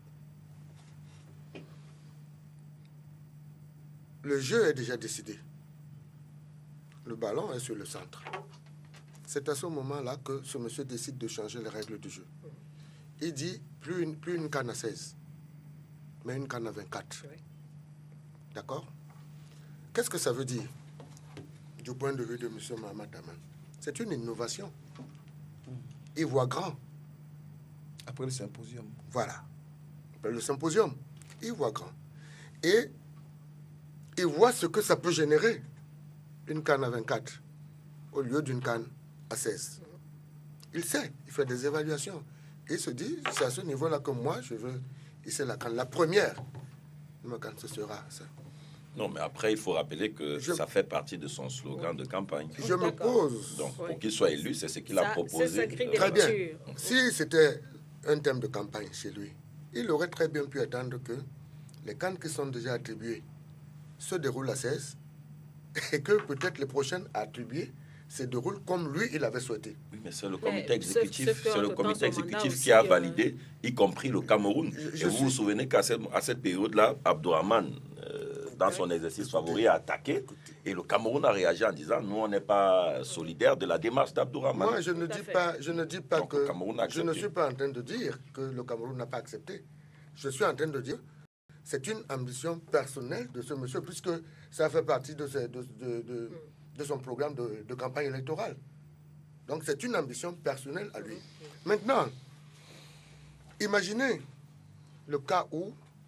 Le jeu est déjà décidé. Le ballon est sur le centre. C'est à ce moment-là que ce monsieur décide de changer les règles du jeu. Il dit plus une canne à 16, mais une canne à 24. D'accord? Qu'est-ce que ça veut dire du point de vue de M. Mamad Hamad? C'est une innovation. Il voit grand. Après le symposium. Voilà. Après le symposium, il voit grand. Et il voit ce que ça peut générer, une canne à 24, au lieu d'une canne à 16. Il sait, il fait des évaluations. Et il se dit, c'est à ce niveau-là que moi, je veux hisser la canne. La première, ma canne, ce sera ça. Non, mais après, il faut rappeler que ça fait partie de son slogan de campagne. Je me pose... Donc, pour qu'il soit élu, c'est ce qu'il a proposé. Très bien. Si c'était un thème de campagne chez lui, il aurait très bien pu attendre que les cannes qui sont déjà attribuées se déroulent à 16 et que peut-être les prochaines attribuées se déroulent comme lui, il avait souhaité. Oui, mais c'est le comité exécutif, qui a validé, y compris le Cameroun. Et vous vous souvenez qu'à cette période-là, Abdourahmane, dans son exercice favori, a attaqué. Et le Cameroun a réagi en disant, nous, on n'est pas solidaires de la démarche d'Abdourahmane. Moi, je ne dis pas que... Je ne suis pas en train de dire que le Cameroun n'a pas accepté. Je suis en train de dire... C'est une ambition personnelle de ce monsieur, puisque ça fait partie de son programme de campagne électorale. Donc c'est une ambition personnelle à lui. Maintenant, imaginez le cas où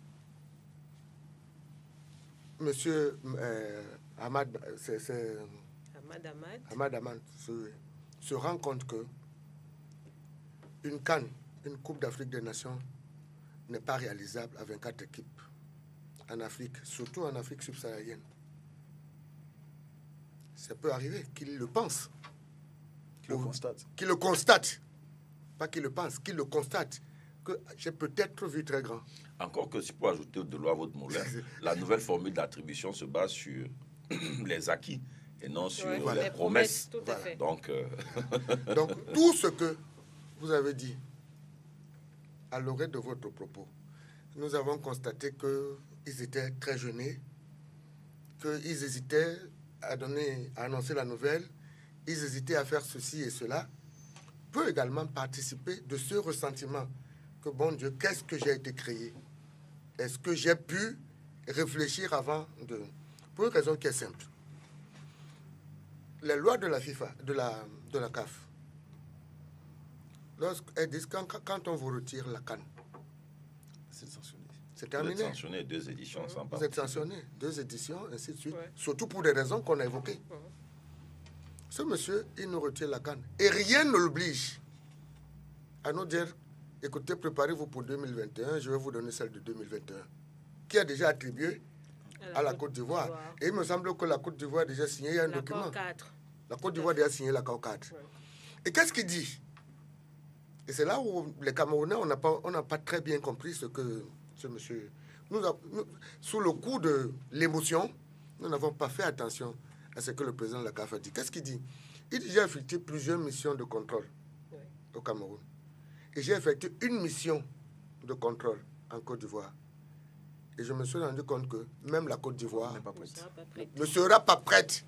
monsieur Hamad Hamad se rend compte que une CAN, une Coupe d'Afrique des Nations, n'est pas réalisable à 24 équipes en Afrique, surtout en Afrique subsaharienne. Ça peut arriver qu'il le pense. Qu'il le constate. Qu'il le constate. Pas qu'il le pense, qu'il le constate. que j'ai peut-être vu très grand. Encore que si pour ajouter de l'eau à votre moulin, la nouvelle formule d'attribution se base sur les acquis et non sur les promesses. Tout à fait. Donc, Donc, tout ce que vous avez dit à l'oreille de votre propos, nous avons constaté qu'ils étaient très gênés, qu'ils hésitaient à annoncer la nouvelle, ils hésitaient à faire ceci et cela, peut également participer de ce ressentiment que, bon Dieu, qu'est-ce que j'ai été créé? Est-ce que j'ai pu réfléchir avant de... Pour une raison qui est simple. Les lois de la FIFA, de la CAF, lorsqu'elles disent quand on vous retire la CAN, C'est sanctionné. c'est vous terminé. êtes sanctionné 2 éditions sans Vous êtes sanctionné, 2 éditions, ainsi de suite. Surtout pour des raisons qu'on a évoquées. Ce monsieur, il nous retire la canne. Et rien ne l'oblige à nous dire, écoutez, préparez-vous pour 2021, je vais vous donner celle de 2021, qui est déjà attribuée à la Côte d'Ivoire. Et il me semble que la Côte d'Ivoire a déjà signé un document. La Côte d'Ivoire a déjà signé l'accord 4. Et qu'est-ce qu'il dit? Et c'est là où les Camerounais, on n'a pas très bien compris ce que ce monsieur... sous le coup de l'émotion, nous n'avons pas fait attention à ce que le président de la CAF a dit. Qu'est-ce qu'il dit? Il dit, j'ai effectué plusieurs missions de contrôle au Cameroun. Et j'ai effectué une mission de contrôle en Côte d'Ivoire. Et je me suis rendu compte que même la Côte d'Ivoire ne sera pas prête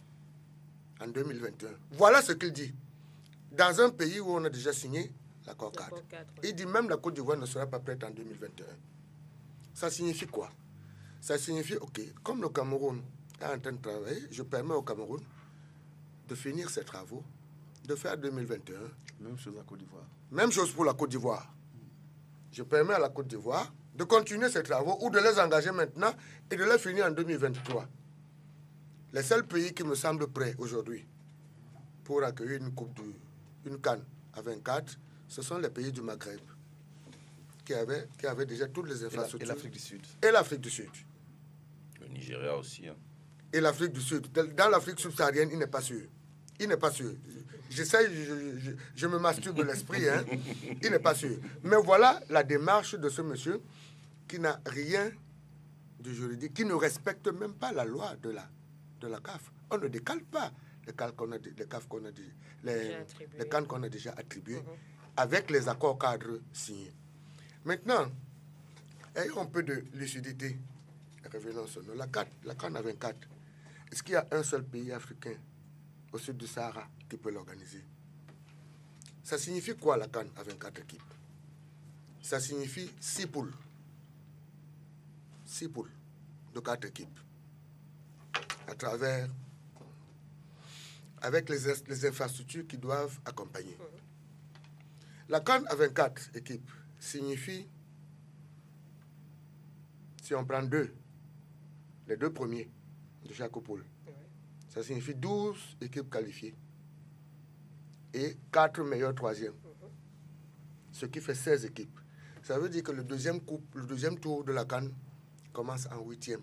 en 2021. Voilà ce qu'il dit. Dans un pays où on a déjà signé l'accord 4. Il dit même la Côte d'Ivoire ne sera pas prête en 2021. Ça signifie quoi? Ça signifie, OK, comme le Cameroun est en train de travailler, je permets au Cameroun de finir ses travaux, de faire 2021. Même chose à Côte d'Ivoire. Même chose pour la Côte d'Ivoire. Je permets à la Côte d'Ivoire de continuer ses travaux ou de les engager maintenant et de les finir en 2023. Les seuls pays qui me semblent prêts aujourd'hui pour accueillir une CAN à 24, ce sont les pays du Maghreb qui avaient déjà toutes les infrastructures. Et l'Afrique du Sud. Et l'Afrique du Sud. Le Nigeria aussi. Hein. Et l'Afrique du Sud. Dans l'Afrique subsaharienne, il n'est pas sûr. Il n'est pas sûr. J'essaie, je me masturbe l'esprit, hein. Il n'est pas sûr. Mais voilà la démarche de ce monsieur qui n'a rien de juridique, qui ne respecte même pas la loi de la CAF. On ne décale pas les CAF qu'on a déjà attribués avec les accords cadres signés. Maintenant, ayons un peu de lucidité. Revenons sur nous. La CAN à 24, est-ce qu'il y a un seul pays africain au sud du Sahara qui peut l'organiser? Ça signifie quoi la CAN à 24 équipes? Ça signifie 6 poules. 6 poules de 4 équipes. À travers, avec les infrastructures qui doivent accompagner. La CAN à 24 équipes signifie, si on prend les 2 premiers de chaque poule, ça signifie 12 équipes qualifiées et 4 meilleurs troisièmes, ce qui fait 16 équipes. Ça veut dire que le deuxième tour de la CAN commence en 8e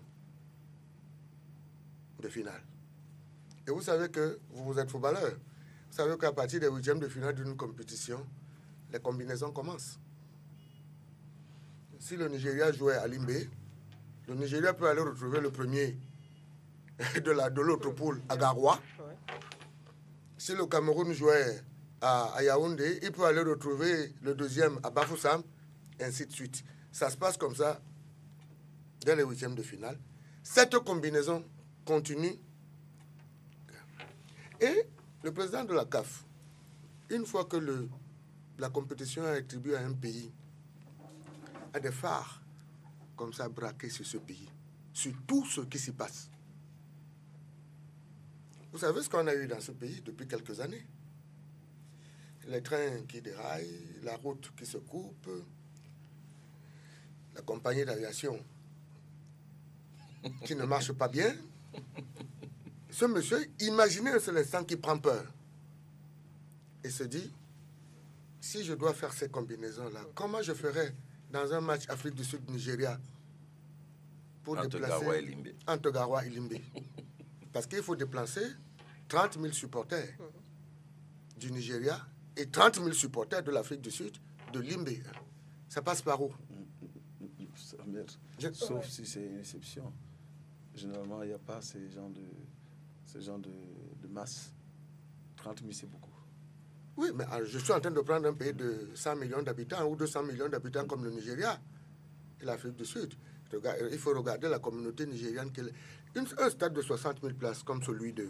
de finale. Et vous savez que vous êtes footballeur. Vous savez qu'à partir des 8e de finale d'une compétition, les combinaisons commencent. Si le Nigeria jouait à Limbé, le Nigeria peut aller retrouver le premier de l'autre poule à Garoua. Si le Cameroun jouait à Yaoundé, il peut aller retrouver le deuxième à Bafoussam, ainsi de suite. Ça se passe comme ça dès les 8e de finale. Cette combinaison continue. Et le président de la CAF, une fois que la compétition est attribuée à un pays, a des phares comme ça braqués sur ce pays, sur tout ce qui s'y passe. Vous savez ce qu'on a eu dans ce pays depuis quelques années? Les trains qui déraillent, la route qui se coupe, la compagnie d'aviation qui ne marche pas bien. Ce monsieur, imaginez un seul instant qui prend peur et se dit, si je dois faire ces combinaisons-là, comment je ferais dans un match Afrique du Sud-Nigeria pour déplacer entre Garoua et Limbé? Parce qu'il faut déplacer 30 000 supporters du Nigeria et 30 000 supporters de l'Afrique du Sud, de Limbé. Ça passe par où? Sauf si c'est une exception. Généralement, il n'y a pas ce genre de masse. 30 000, c'est beaucoup. Oui, mais je suis en train de prendre un pays de 100 millions d'habitants ou 200 millions d'habitants comme le Nigeria et l'Afrique du Sud. Il faut regarder la communauté nigériane. Un stade de 60 000 places comme celui de...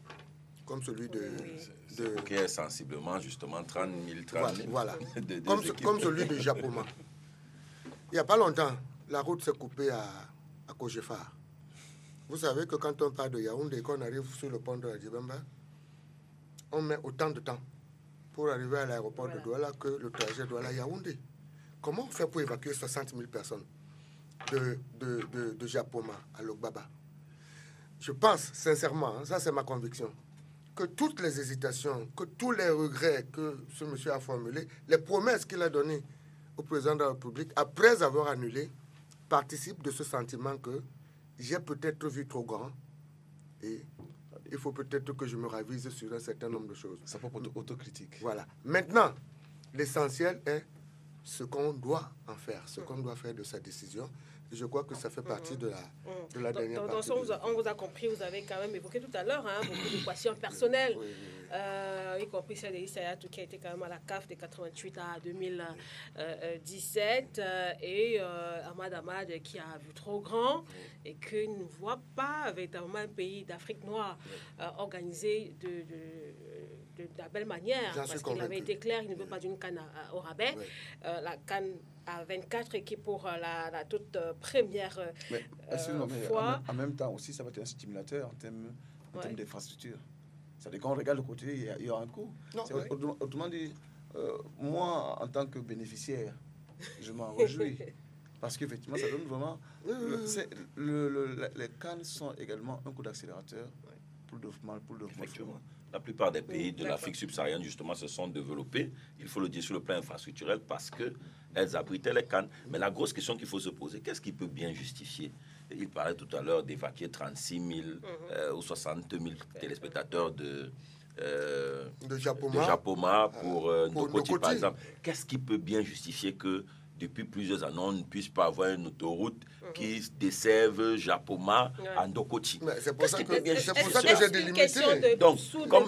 Qui est sensiblement, justement, 30 000. Voilà. Comme celui de Japoma. Il n'y a pas longtemps, la route s'est coupée à Kojefar. Vous savez que quand on part de Yaoundé et qu'on arrive sur le pont de la Djibamba, on met autant de temps pour arriver à l'aéroport de Douala que le trajet Douala-Yaoundé. Comment on fait pour évacuer 60 000 personnes de Japoma à Logbaba? Je pense sincèrement, ça c'est ma conviction, que toutes les hésitations, que tous les regrets que ce monsieur a formulés, les promesses qu'il a données au président de la République, après avoir annulé, participent de ce sentiment que j'ai peut-être vu trop grand et il faut peut-être que je me ravise sur un certain nombre de choses. Ça peut être autocritique. Voilà. Maintenant, l'essentiel est ce qu'on doit en faire, ce qu'on doit faire de sa décision. Et je crois que ça fait partie de la dernière partie. On vous a compris, vous avez quand même évoqué tout à l'heure beaucoup d'équations personnelles, y compris celle d'Issa Hayatou qui a été quand même à la CAF de 88 à 2017 et Ahmad Ahmad qui a vu trop grand et qui ne voit pas véritablement un pays d'Afrique noire organisé de la belle manière, parce qu'il avait été clair, il ne veut pas d'une canne au rabais. La canne à 24 équipes pour la toute première fois. En même temps aussi, ça va être un stimulateur en termes d'infrastructure. C'est-à-dire qu'on regarde le côté, il y a un coût. Autrement dit, moi, en tant que bénéficiaire, je m'en réjouis. Parce qu'effectivement, ça donne vraiment... les cannes sont également un coup d'accélérateur pour le développement. Effectivement. La plupart des pays de l'Afrique subsaharienne, justement, se sont développés, il faut le dire, sur le plan infrastructurel, parce qu'elles abritaient les cannes. Mais la grosse question qu'il faut se poser, qu'est-ce qui peut bien justifier? Il parlait tout à l'heure d'évacuer 36 000 ou 62 000 téléspectateurs de Japoma pour Ndokoti, par exemple. Qu'est-ce qui peut bien justifier que depuis plusieurs années, on ne puisse pas avoir une autoroute qui desserve Japoma à Ndokoti? C'est pour ça que j'ai délimité. Donc, comme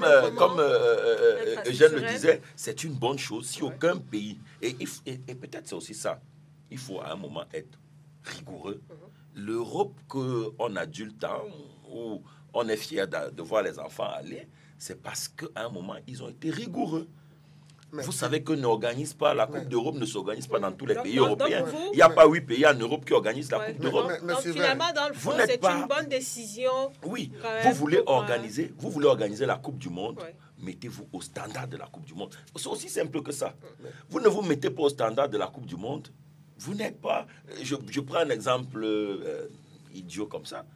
Eugène le disait, c'est une bonne chose si aucun pays, et peut-être c'est aussi ça, il faut à un moment être rigoureux. L'Europe qu'on a du temps, où on est fier de voir les enfants aller, c'est parce qu'à un moment, ils ont été rigoureux. Vous savez que la Coupe d'Europe ne s'organise pas dans tous les pays européens. Il n'y a pas 8 pays en Europe qui organisent la Coupe d'Europe. Donc finalement, dans le fond, c'est une bonne décision. Oui, vous voulez organiser la Coupe du Monde, mettez-vous au standard de la Coupe du Monde. C'est aussi simple que ça. Vous ne vous mettez pas au standard de la Coupe du Monde, vous n'êtes pas... Je prends un exemple idiot comme ça.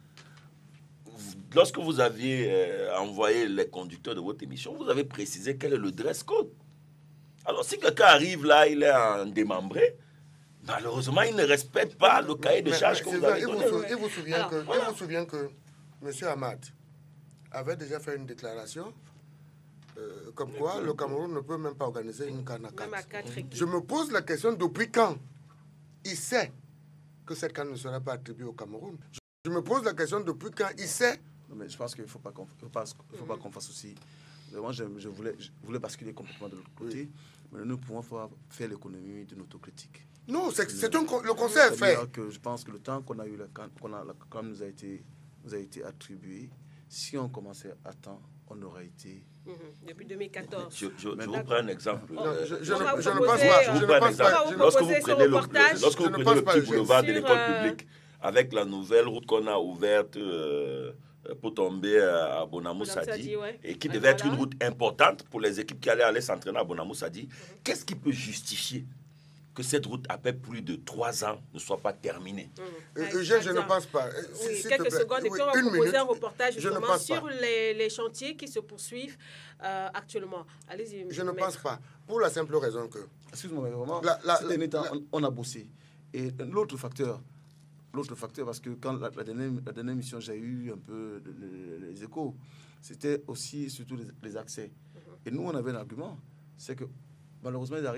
Lorsque vous aviez envoyé les conducteurs de votre émission, vous avez précisé quel est le dress code. Alors, si quelqu'un arrive là, il est en démembré, malheureusement, il ne respecte pas le cahier de charges que vous avez donné. Il vous souvient que M. Ahmad avait déjà fait une déclaration comme quoi le Cameroun ne peut même pas organiser une canne à 4. Je me pose la question, depuis quand il sait que cette canne ne sera pas attribuée au Cameroun? Je me pose la question, depuis quand il sait... Non, mais je pense qu'il ne faut pas qu'on fasse aussi... Vraiment, je voulais basculer complètement de l'autre côté, mais nous pouvons faire l'économie de autocritique. Non, le conseil est fait. Que je pense que le temps qu'on a eu, quand nous a été attribué, si on commençait à temps, on aurait été... Depuis 2014. Je vous prends un exemple. Je ne pense pas. Lorsque vous prenez le petit boulevard de l'école publique, avec la nouvelle route qu'on a ouverte... pour tomber à Bonamou-Sadi, et qui devait être une route importante pour les équipes qui allaient s'entraîner à Bonamou-Sadi. Qu'est-ce qui peut justifier que cette route, après plus de 3 ans, ne soit pas terminée? Je ne pense pas. Quelques secondes, et puis on va proposer un reportage justement sur les chantiers qui se poursuivent actuellement. Allez-y. Je ne pense pas, pour la simple raison que... Excuse-moi, mais vraiment, on a bossé. Et l'autre facteur, parce que quand la dernière émission, j'ai eu un peu les échos, c'était aussi surtout les accès. Et nous, on avait un argument, c'est que malheureusement, ils arrivent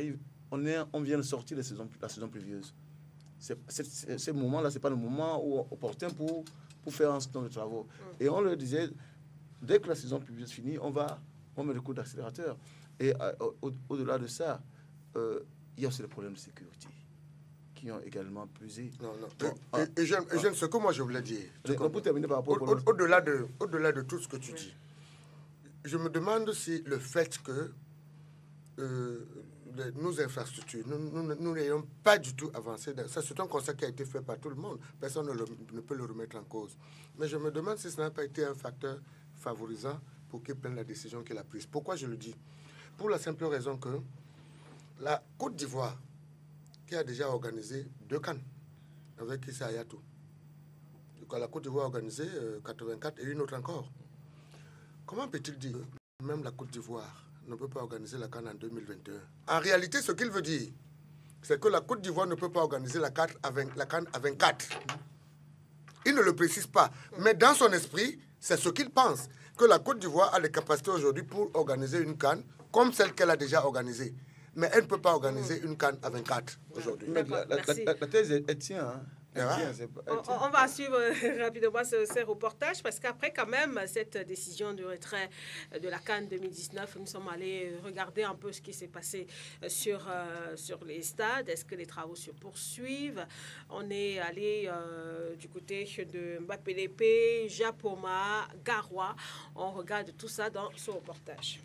on vient de sortir la saison pluvieuse. Ce moment-là, ce n'est pas le moment opportun pour faire un certain nombre de travaux. Et on leur disait, dès que la saison pluvieuse finit, on met le coup d'accélérateur. Et au-delà de ça, il y a aussi les problèmes de sécurité qui ont également pesé. Non. Et j'aime ce que moi je voulais dire. Au-delà de tout ce que tu dis, je me demande si le fait que nos infrastructures, nous n'ayons pas du tout avancé. Ça, c'est un constat qui a été fait par tout le monde. Personne ne peut le remettre en cause. Mais je me demande si ça n'a pas été un facteur favorisant pour qu'il prenne la décision qu'il a prise. Pourquoi je le dis? Pour la simple raison que la Côte d'Ivoire, qui a déjà organisé 2 CAN avec Issa Hayatou. La Côte d'Ivoire a organisé 84 et une autre encore. Comment peut-il dire que même la Côte d'Ivoire ne peut pas organiser la CAN en 2021? En réalité, ce qu'il veut dire, c'est que la Côte d'Ivoire ne peut pas organiser la CAN à 24. Il ne le précise pas. Mais dans son esprit, c'est ce qu'il pense, que la Côte d'Ivoire a les capacités aujourd'hui pour organiser une CAN comme celle qu'elle a déjà organisée. Mais elle ne peut pas organiser une CAN à 24 aujourd'hui. La thèse, elle tient. Hein. On va suivre rapidement ces reportages parce qu'après quand même cette décision de retrait de la CAN 2019, nous sommes allés regarder un peu ce qui s'est passé sur les stades. Est-ce que les travaux se poursuivent? On est allé du côté de Mbapelepe, Japoma, Garoua. On regarde tout ça dans ce reportage.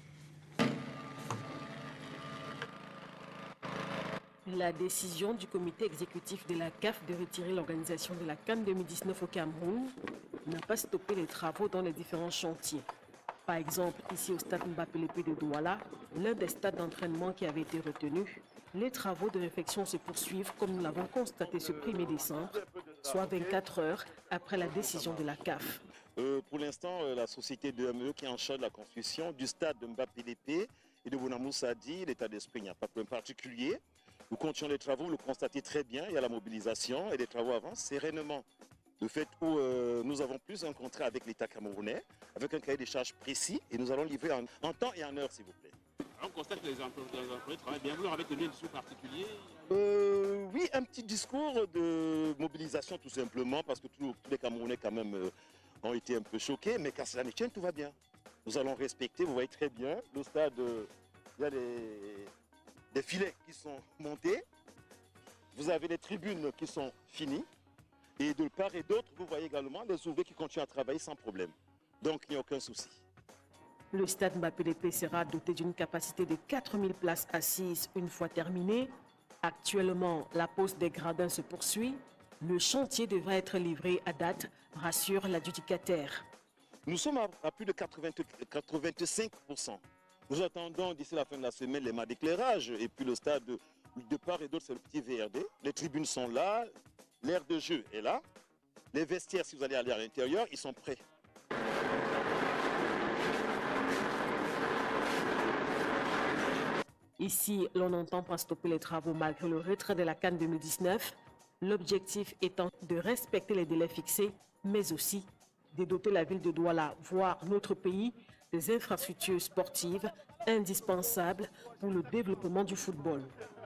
La décision du comité exécutif de la CAF de retirer l'organisation de la CAN 2019 au Cameroun n'a pas stoppé les travaux dans les différents chantiers. Par exemple, ici au stade Mbapelepe de Douala, l'un des stades d'entraînement qui avait été retenu, les travaux de réfection se poursuivent comme nous l'avons constaté ce 1er décembre, soit 24 heures après la décision de la CAF. Pour l'instant, la société de ME qui est en charge de la construction du stade de Mbapelepe et de Bonamoussa dit l'état d'esprit, il n'y a pas de problème particulier. Nous continuons les travaux, vous le constatez très bien, il y a la mobilisation et les travaux avancent sereinement. Le fait où nous avons plus un contrat avec l'État camerounais, avec un cahier des charges précis, et nous allons livrer en temps et en heure, s'il vous plaît. On constate que les employés travaillent bien. Vous leur avez donné un discours particulier? Oui, un petit discours de mobilisation tout simplement, parce que tous les Camerounais quand même ont été un peu choqués, mais qu'à cela ne tienne, tout va bien. Nous allons respecter, vous voyez très bien, le stade, il y a des filets qui sont montés, vous avez les tribunes qui sont finies, et de part et d'autre, vous voyez également les ouvriers qui continuent à travailler sans problème. Donc il n'y a aucun souci. Le stade Mbapelepe sera doté d'une capacité de 4000 places assises une fois terminé. Actuellement, la pose des gradins se poursuit. Le chantier devrait être livré à date, rassure l'adjudicataire. Nous sommes à plus de 85%. Nous attendons d'ici la fin de la semaine les mâts d'éclairage et puis le stade de part et d'autre, c'est le petit VRD. Les tribunes sont là, l'aire de jeu est là. Les vestiaires, si vous allez aller à l'intérieur, ils sont prêts. Ici, l'on n'entend pas stopper les travaux malgré le retrait de la CAN 2019. L'objectif étant de respecter les délais fixés, mais aussi de doter la ville de Douala, voire notre pays, des infrastructures sportives indispensables pour le développement du football.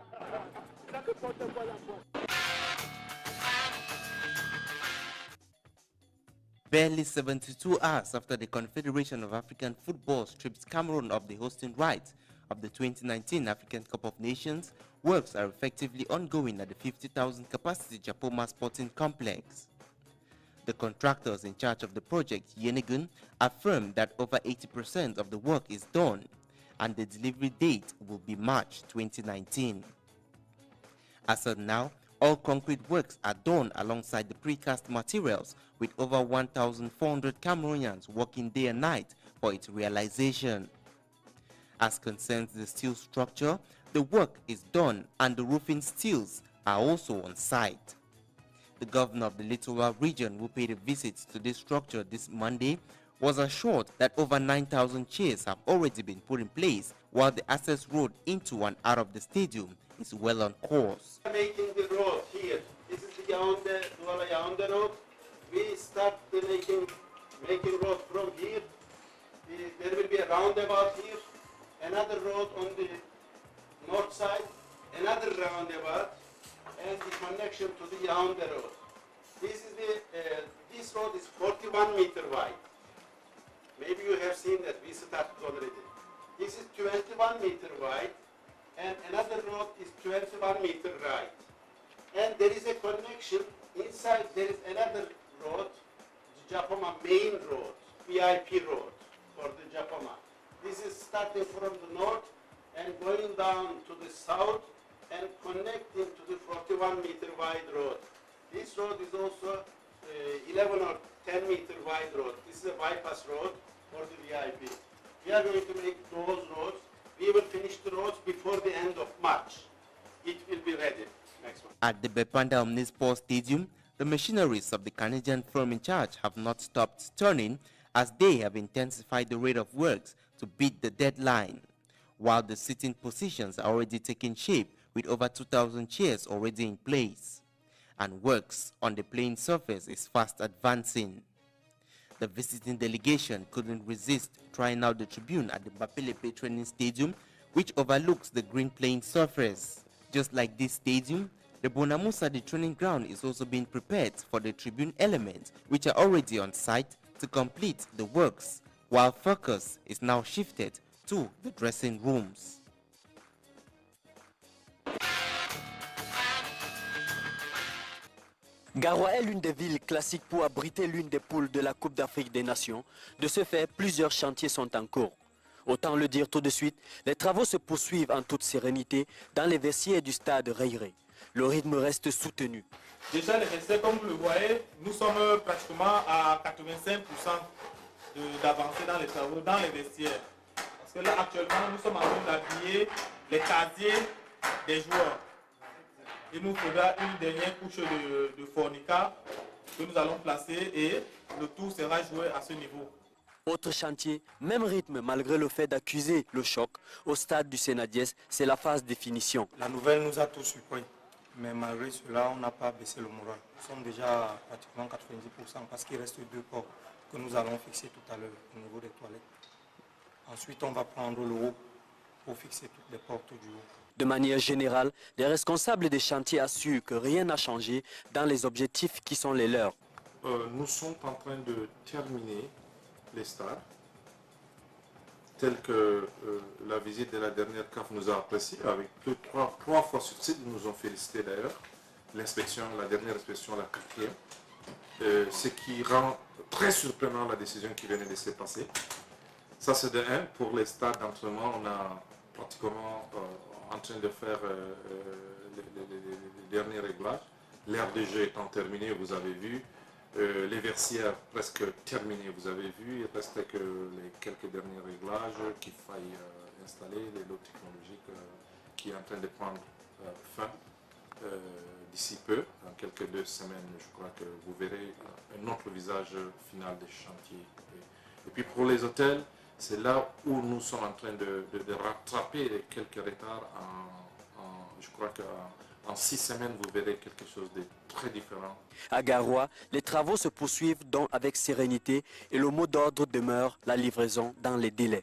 Barely 72 hours after the Confederation of African Football strips Cameroon of the hosting rights of the 2019 African Cup of Nations, works are effectively ongoing at the 50,000 capacity Japoma Sporting Complex. The contractors in charge of the project, Yenegun, affirmed that over 80% of the work is done and the delivery date will be March 2019. As of now, all concrete works are done alongside the precast materials, with over 1,400 Cameroonians working day and night for its realization. As concerns the steel structure, the work is done and the roofing steels are also on site. The governor of the Littoral region, who paid a visit to this structure this Monday, was assured that over 9,000 chairs have already been put in place, while the access road into and out of the stadium is well on course. Making the road here. This is the Yaoundé road. We start making road from here. There will be a roundabout here, another road on the north side, another roundabout, and the connection to the Yaoundé road. This road is 41 meter wide. Maybe you have seen that we started already. This is 21 meter wide, and another road is 21 meter wide. And there is a connection inside. There is another road, the Japoma main road, VIP road for the Japoma. This is starting from the north and going down to the south and connecting to the 41 meter wide road. This road is also 11 or 10 meter wide road. This is a bypass road for the VIP. We are going to make those roads. We will finish the roads before the end of March. It will be ready next month. At the Bepanda Omnisport Stadium, the machineries of the Canadian firm in charge have not stopped turning as they have intensified the rate of works to beat the deadline, while the sitting positions are already taking shape with over 2,000 chairs already in place, and works on the playing surface is fast advancing. The visiting delegation couldn't resist trying out the tribune at the Bapelepe Training Stadium, which overlooks the green playing surface. Just like this stadium, the Bonamusa, the training ground, is also being prepared for the tribune elements, which are already on site to complete the works, while focus is now shifted to the dressing rooms. Garoua est l'une des villes classiques pour abriter l'une des poules de la Coupe d'Afrique des Nations. De ce fait, plusieurs chantiers sont en cours. Autant le dire tout de suite, les travaux se poursuivent en toute sérénité dans les vestiaires du stade Reiré. Le rythme reste soutenu. Déjà, les vestiaires, comme vous le voyez, nous sommes pratiquement à 85% d'avancée dans les travaux, dans les vestiaires. Parce que là, actuellement, nous sommes en train d'habiller les casiers des joueurs. Il nous faudra une dernière couche de fornica que nous allons placer et le tout sera joué à ce niveau. Autre chantier, même rythme malgré le fait d'accuser le choc. Au stade du Sénadiès, c'est la phase de finition. La nouvelle nous a tous surpris, mais malgré cela, on n'a pas baissé le moral. Nous sommes déjà à pratiquement 90% parce qu'il reste 2 ports que nous allons fixer tout à l'heure au niveau des toilettes. Ensuite, on va prendre le haut pour fixer toutes les portes du haut. De manière générale, les responsables des chantiers assurent que rien n'a changé dans les objectifs qui sont les leurs. Nous sommes en train de terminer les stades, tels que la visite de la dernière CAF nous a apprécié, avec plus de 3 fois sur site, ils nous ont félicité d'ailleurs, l'inspection, la dernière inspection, la 4e, ce qui rend très surprenant la décision qui venait de se passer. Ça c'est de 1, pour les stades d'entraînement, on a pratiquement en train de faire les derniers réglages, l'aire de jeu étant terminé, vous avez vu, les versières presque terminées, vous avez vu, il reste que les quelques derniers réglages qu'il faille installer, les lots technologiques qui est en train de prendre fin d'ici peu, dans quelques 2 semaines, je crois que vous verrez un autre visage final des chantiers. Et puis pour les hôtels, c'est là où nous sommes en train de rattraper quelques retards. Je crois qu'en 6 semaines, vous verrez quelque chose de très différent. À Garoua, les travaux se poursuivent donc avec sérénité et le mot d'ordre demeure la livraison dans les délais.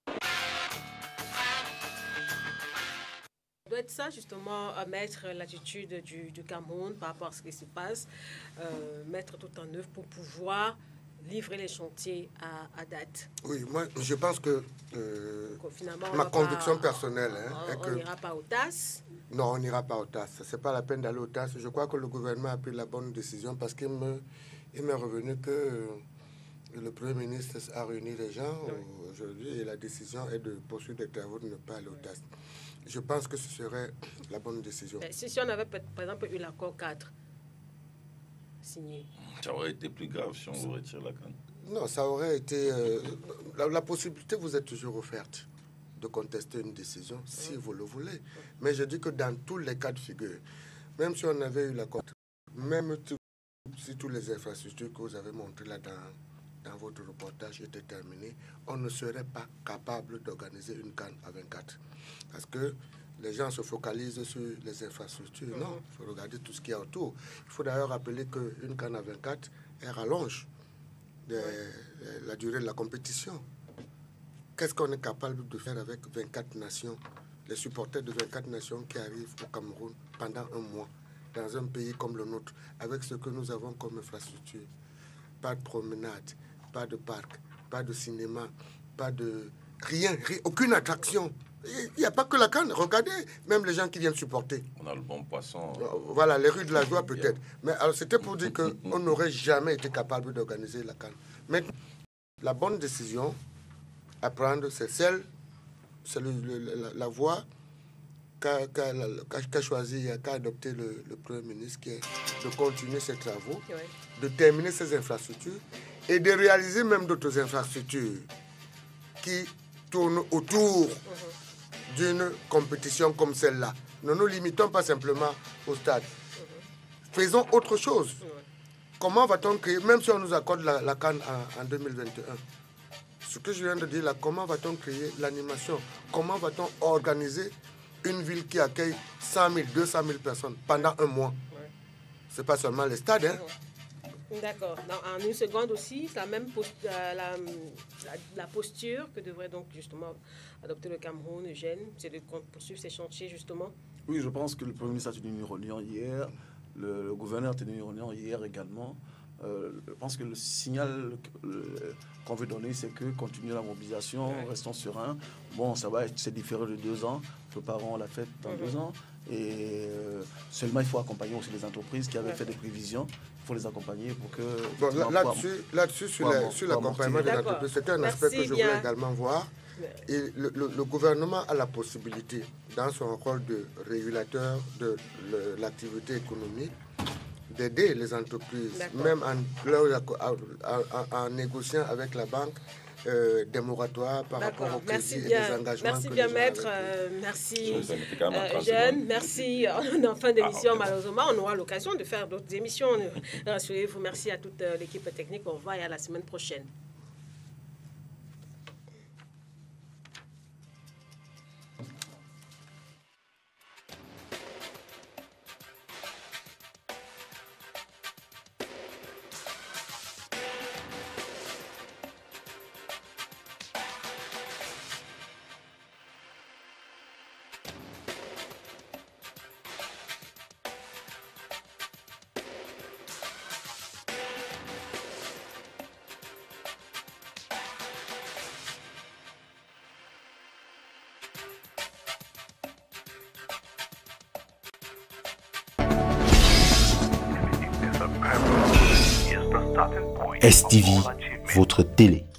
Doit être ça justement, mettre l'attitude du Cameroun par rapport à ce qui se passe, mettre tout en œuvre pour pouvoir livrer les chantiers à date. Oui, moi je pense que finalement, ma conviction personnelle est que... On n'ira pas au TAS. Non, on n'ira pas au TAS. Ce n'est pas la peine d'aller au TAS. Je crois que le gouvernement a pris la bonne décision parce qu'il m'est revenu que le Premier ministre a réuni les gens aujourd'hui et la décision est de poursuivre des travaux, de ne pas aller au TAS. Je pense que ce serait la bonne décision. Si on avait par exemple eu l'accord 4 signé. Ça aurait été plus grave si on vous retire la canne. Non, ça aurait été... la possibilité vous est toujours offerte de contester une décision si vous le voulez. Mais je dis que dans tous les cas de figure, même si on avait eu l'accord, même si toutes les infrastructures que vous avez montrées là dans votre reportage étaient terminées, on ne serait pas capable d'organiser une canne à 24. Parce que les gens se focalisent sur les infrastructures. Non, il faut regarder tout ce qu'il y a autour. Il faut d'ailleurs rappeler qu'une canne à 24, elle rallonge la durée de la compétition. Qu'est-ce qu'on est capable de faire avec 24 nations les supporters de 24 nations qui arrivent au Cameroun pendant un mois, dans un pays comme le nôtre, avec ce que nous avons comme infrastructure. Pas de promenade, pas de parc, pas de cinéma, pas de... Rien, aucune attraction. Il n'y a pas que la CAN. Regardez, même les gens qui viennent supporter. On a le bon poisson. Voilà, les rues de la joie peut-être. Mais alors c'était pour dire qu'on n'aurait jamais été capable d'organiser la CAN. Mais la bonne décision à prendre, c'est la voie qu'a choisi, qu'a adopté le Premier ministre, qui est de continuer ses travaux, de terminer ses infrastructures et de réaliser même d'autres infrastructures qui tournent autour d'une compétition comme celle-là. Ne nous limitons pas simplement au stade. Faisons autre chose. Comment va-t-on créer, même si on nous accorde la CAN en 2021, ce que je viens de dire là, comment va-t-on créer l'animation? Comment va-t-on organiser une ville qui accueille 100 000, 200 000 personnes pendant un mois? Ce n'est pas seulement les stades, hein. D'accord. En une seconde aussi, c'est la même la posture que devrait donc justement adopter le Cameroun, Eugène, c'est de poursuivre ces chantiers justement. Oui, je pense que le Premier ministre a tenu une réunion hier, le gouverneur a tenu une réunion hier également. Je pense que le signal qu'on veut donner, c'est que continuer la mobilisation, restons sereins. Bon, ça va, c'est différé de 2 ans, préparons la fête dans 2 ans. Et seulement, il faut accompagner aussi les entreprises qui avaient fait des prévisions. Il faut les accompagner pour que... Bon, là-dessus, sur l'accompagnement des entreprises, c'était un aspect que je voulais également voir. Et le gouvernement a la possibilité, dans son rôle de régulateur de l'activité économique, d'aider les entreprises, même en négociant avec la banque des moratoires par rapport au crédit et des engagements. Merci bien, maître. Merci, Eugène. Merci. En fin d'émission, malheureusement, on aura l'occasion de faire d'autres émissions. Rassurez-vous. Merci à toute l'équipe technique. Au revoir et à la semaine prochaine. STV, votre télé.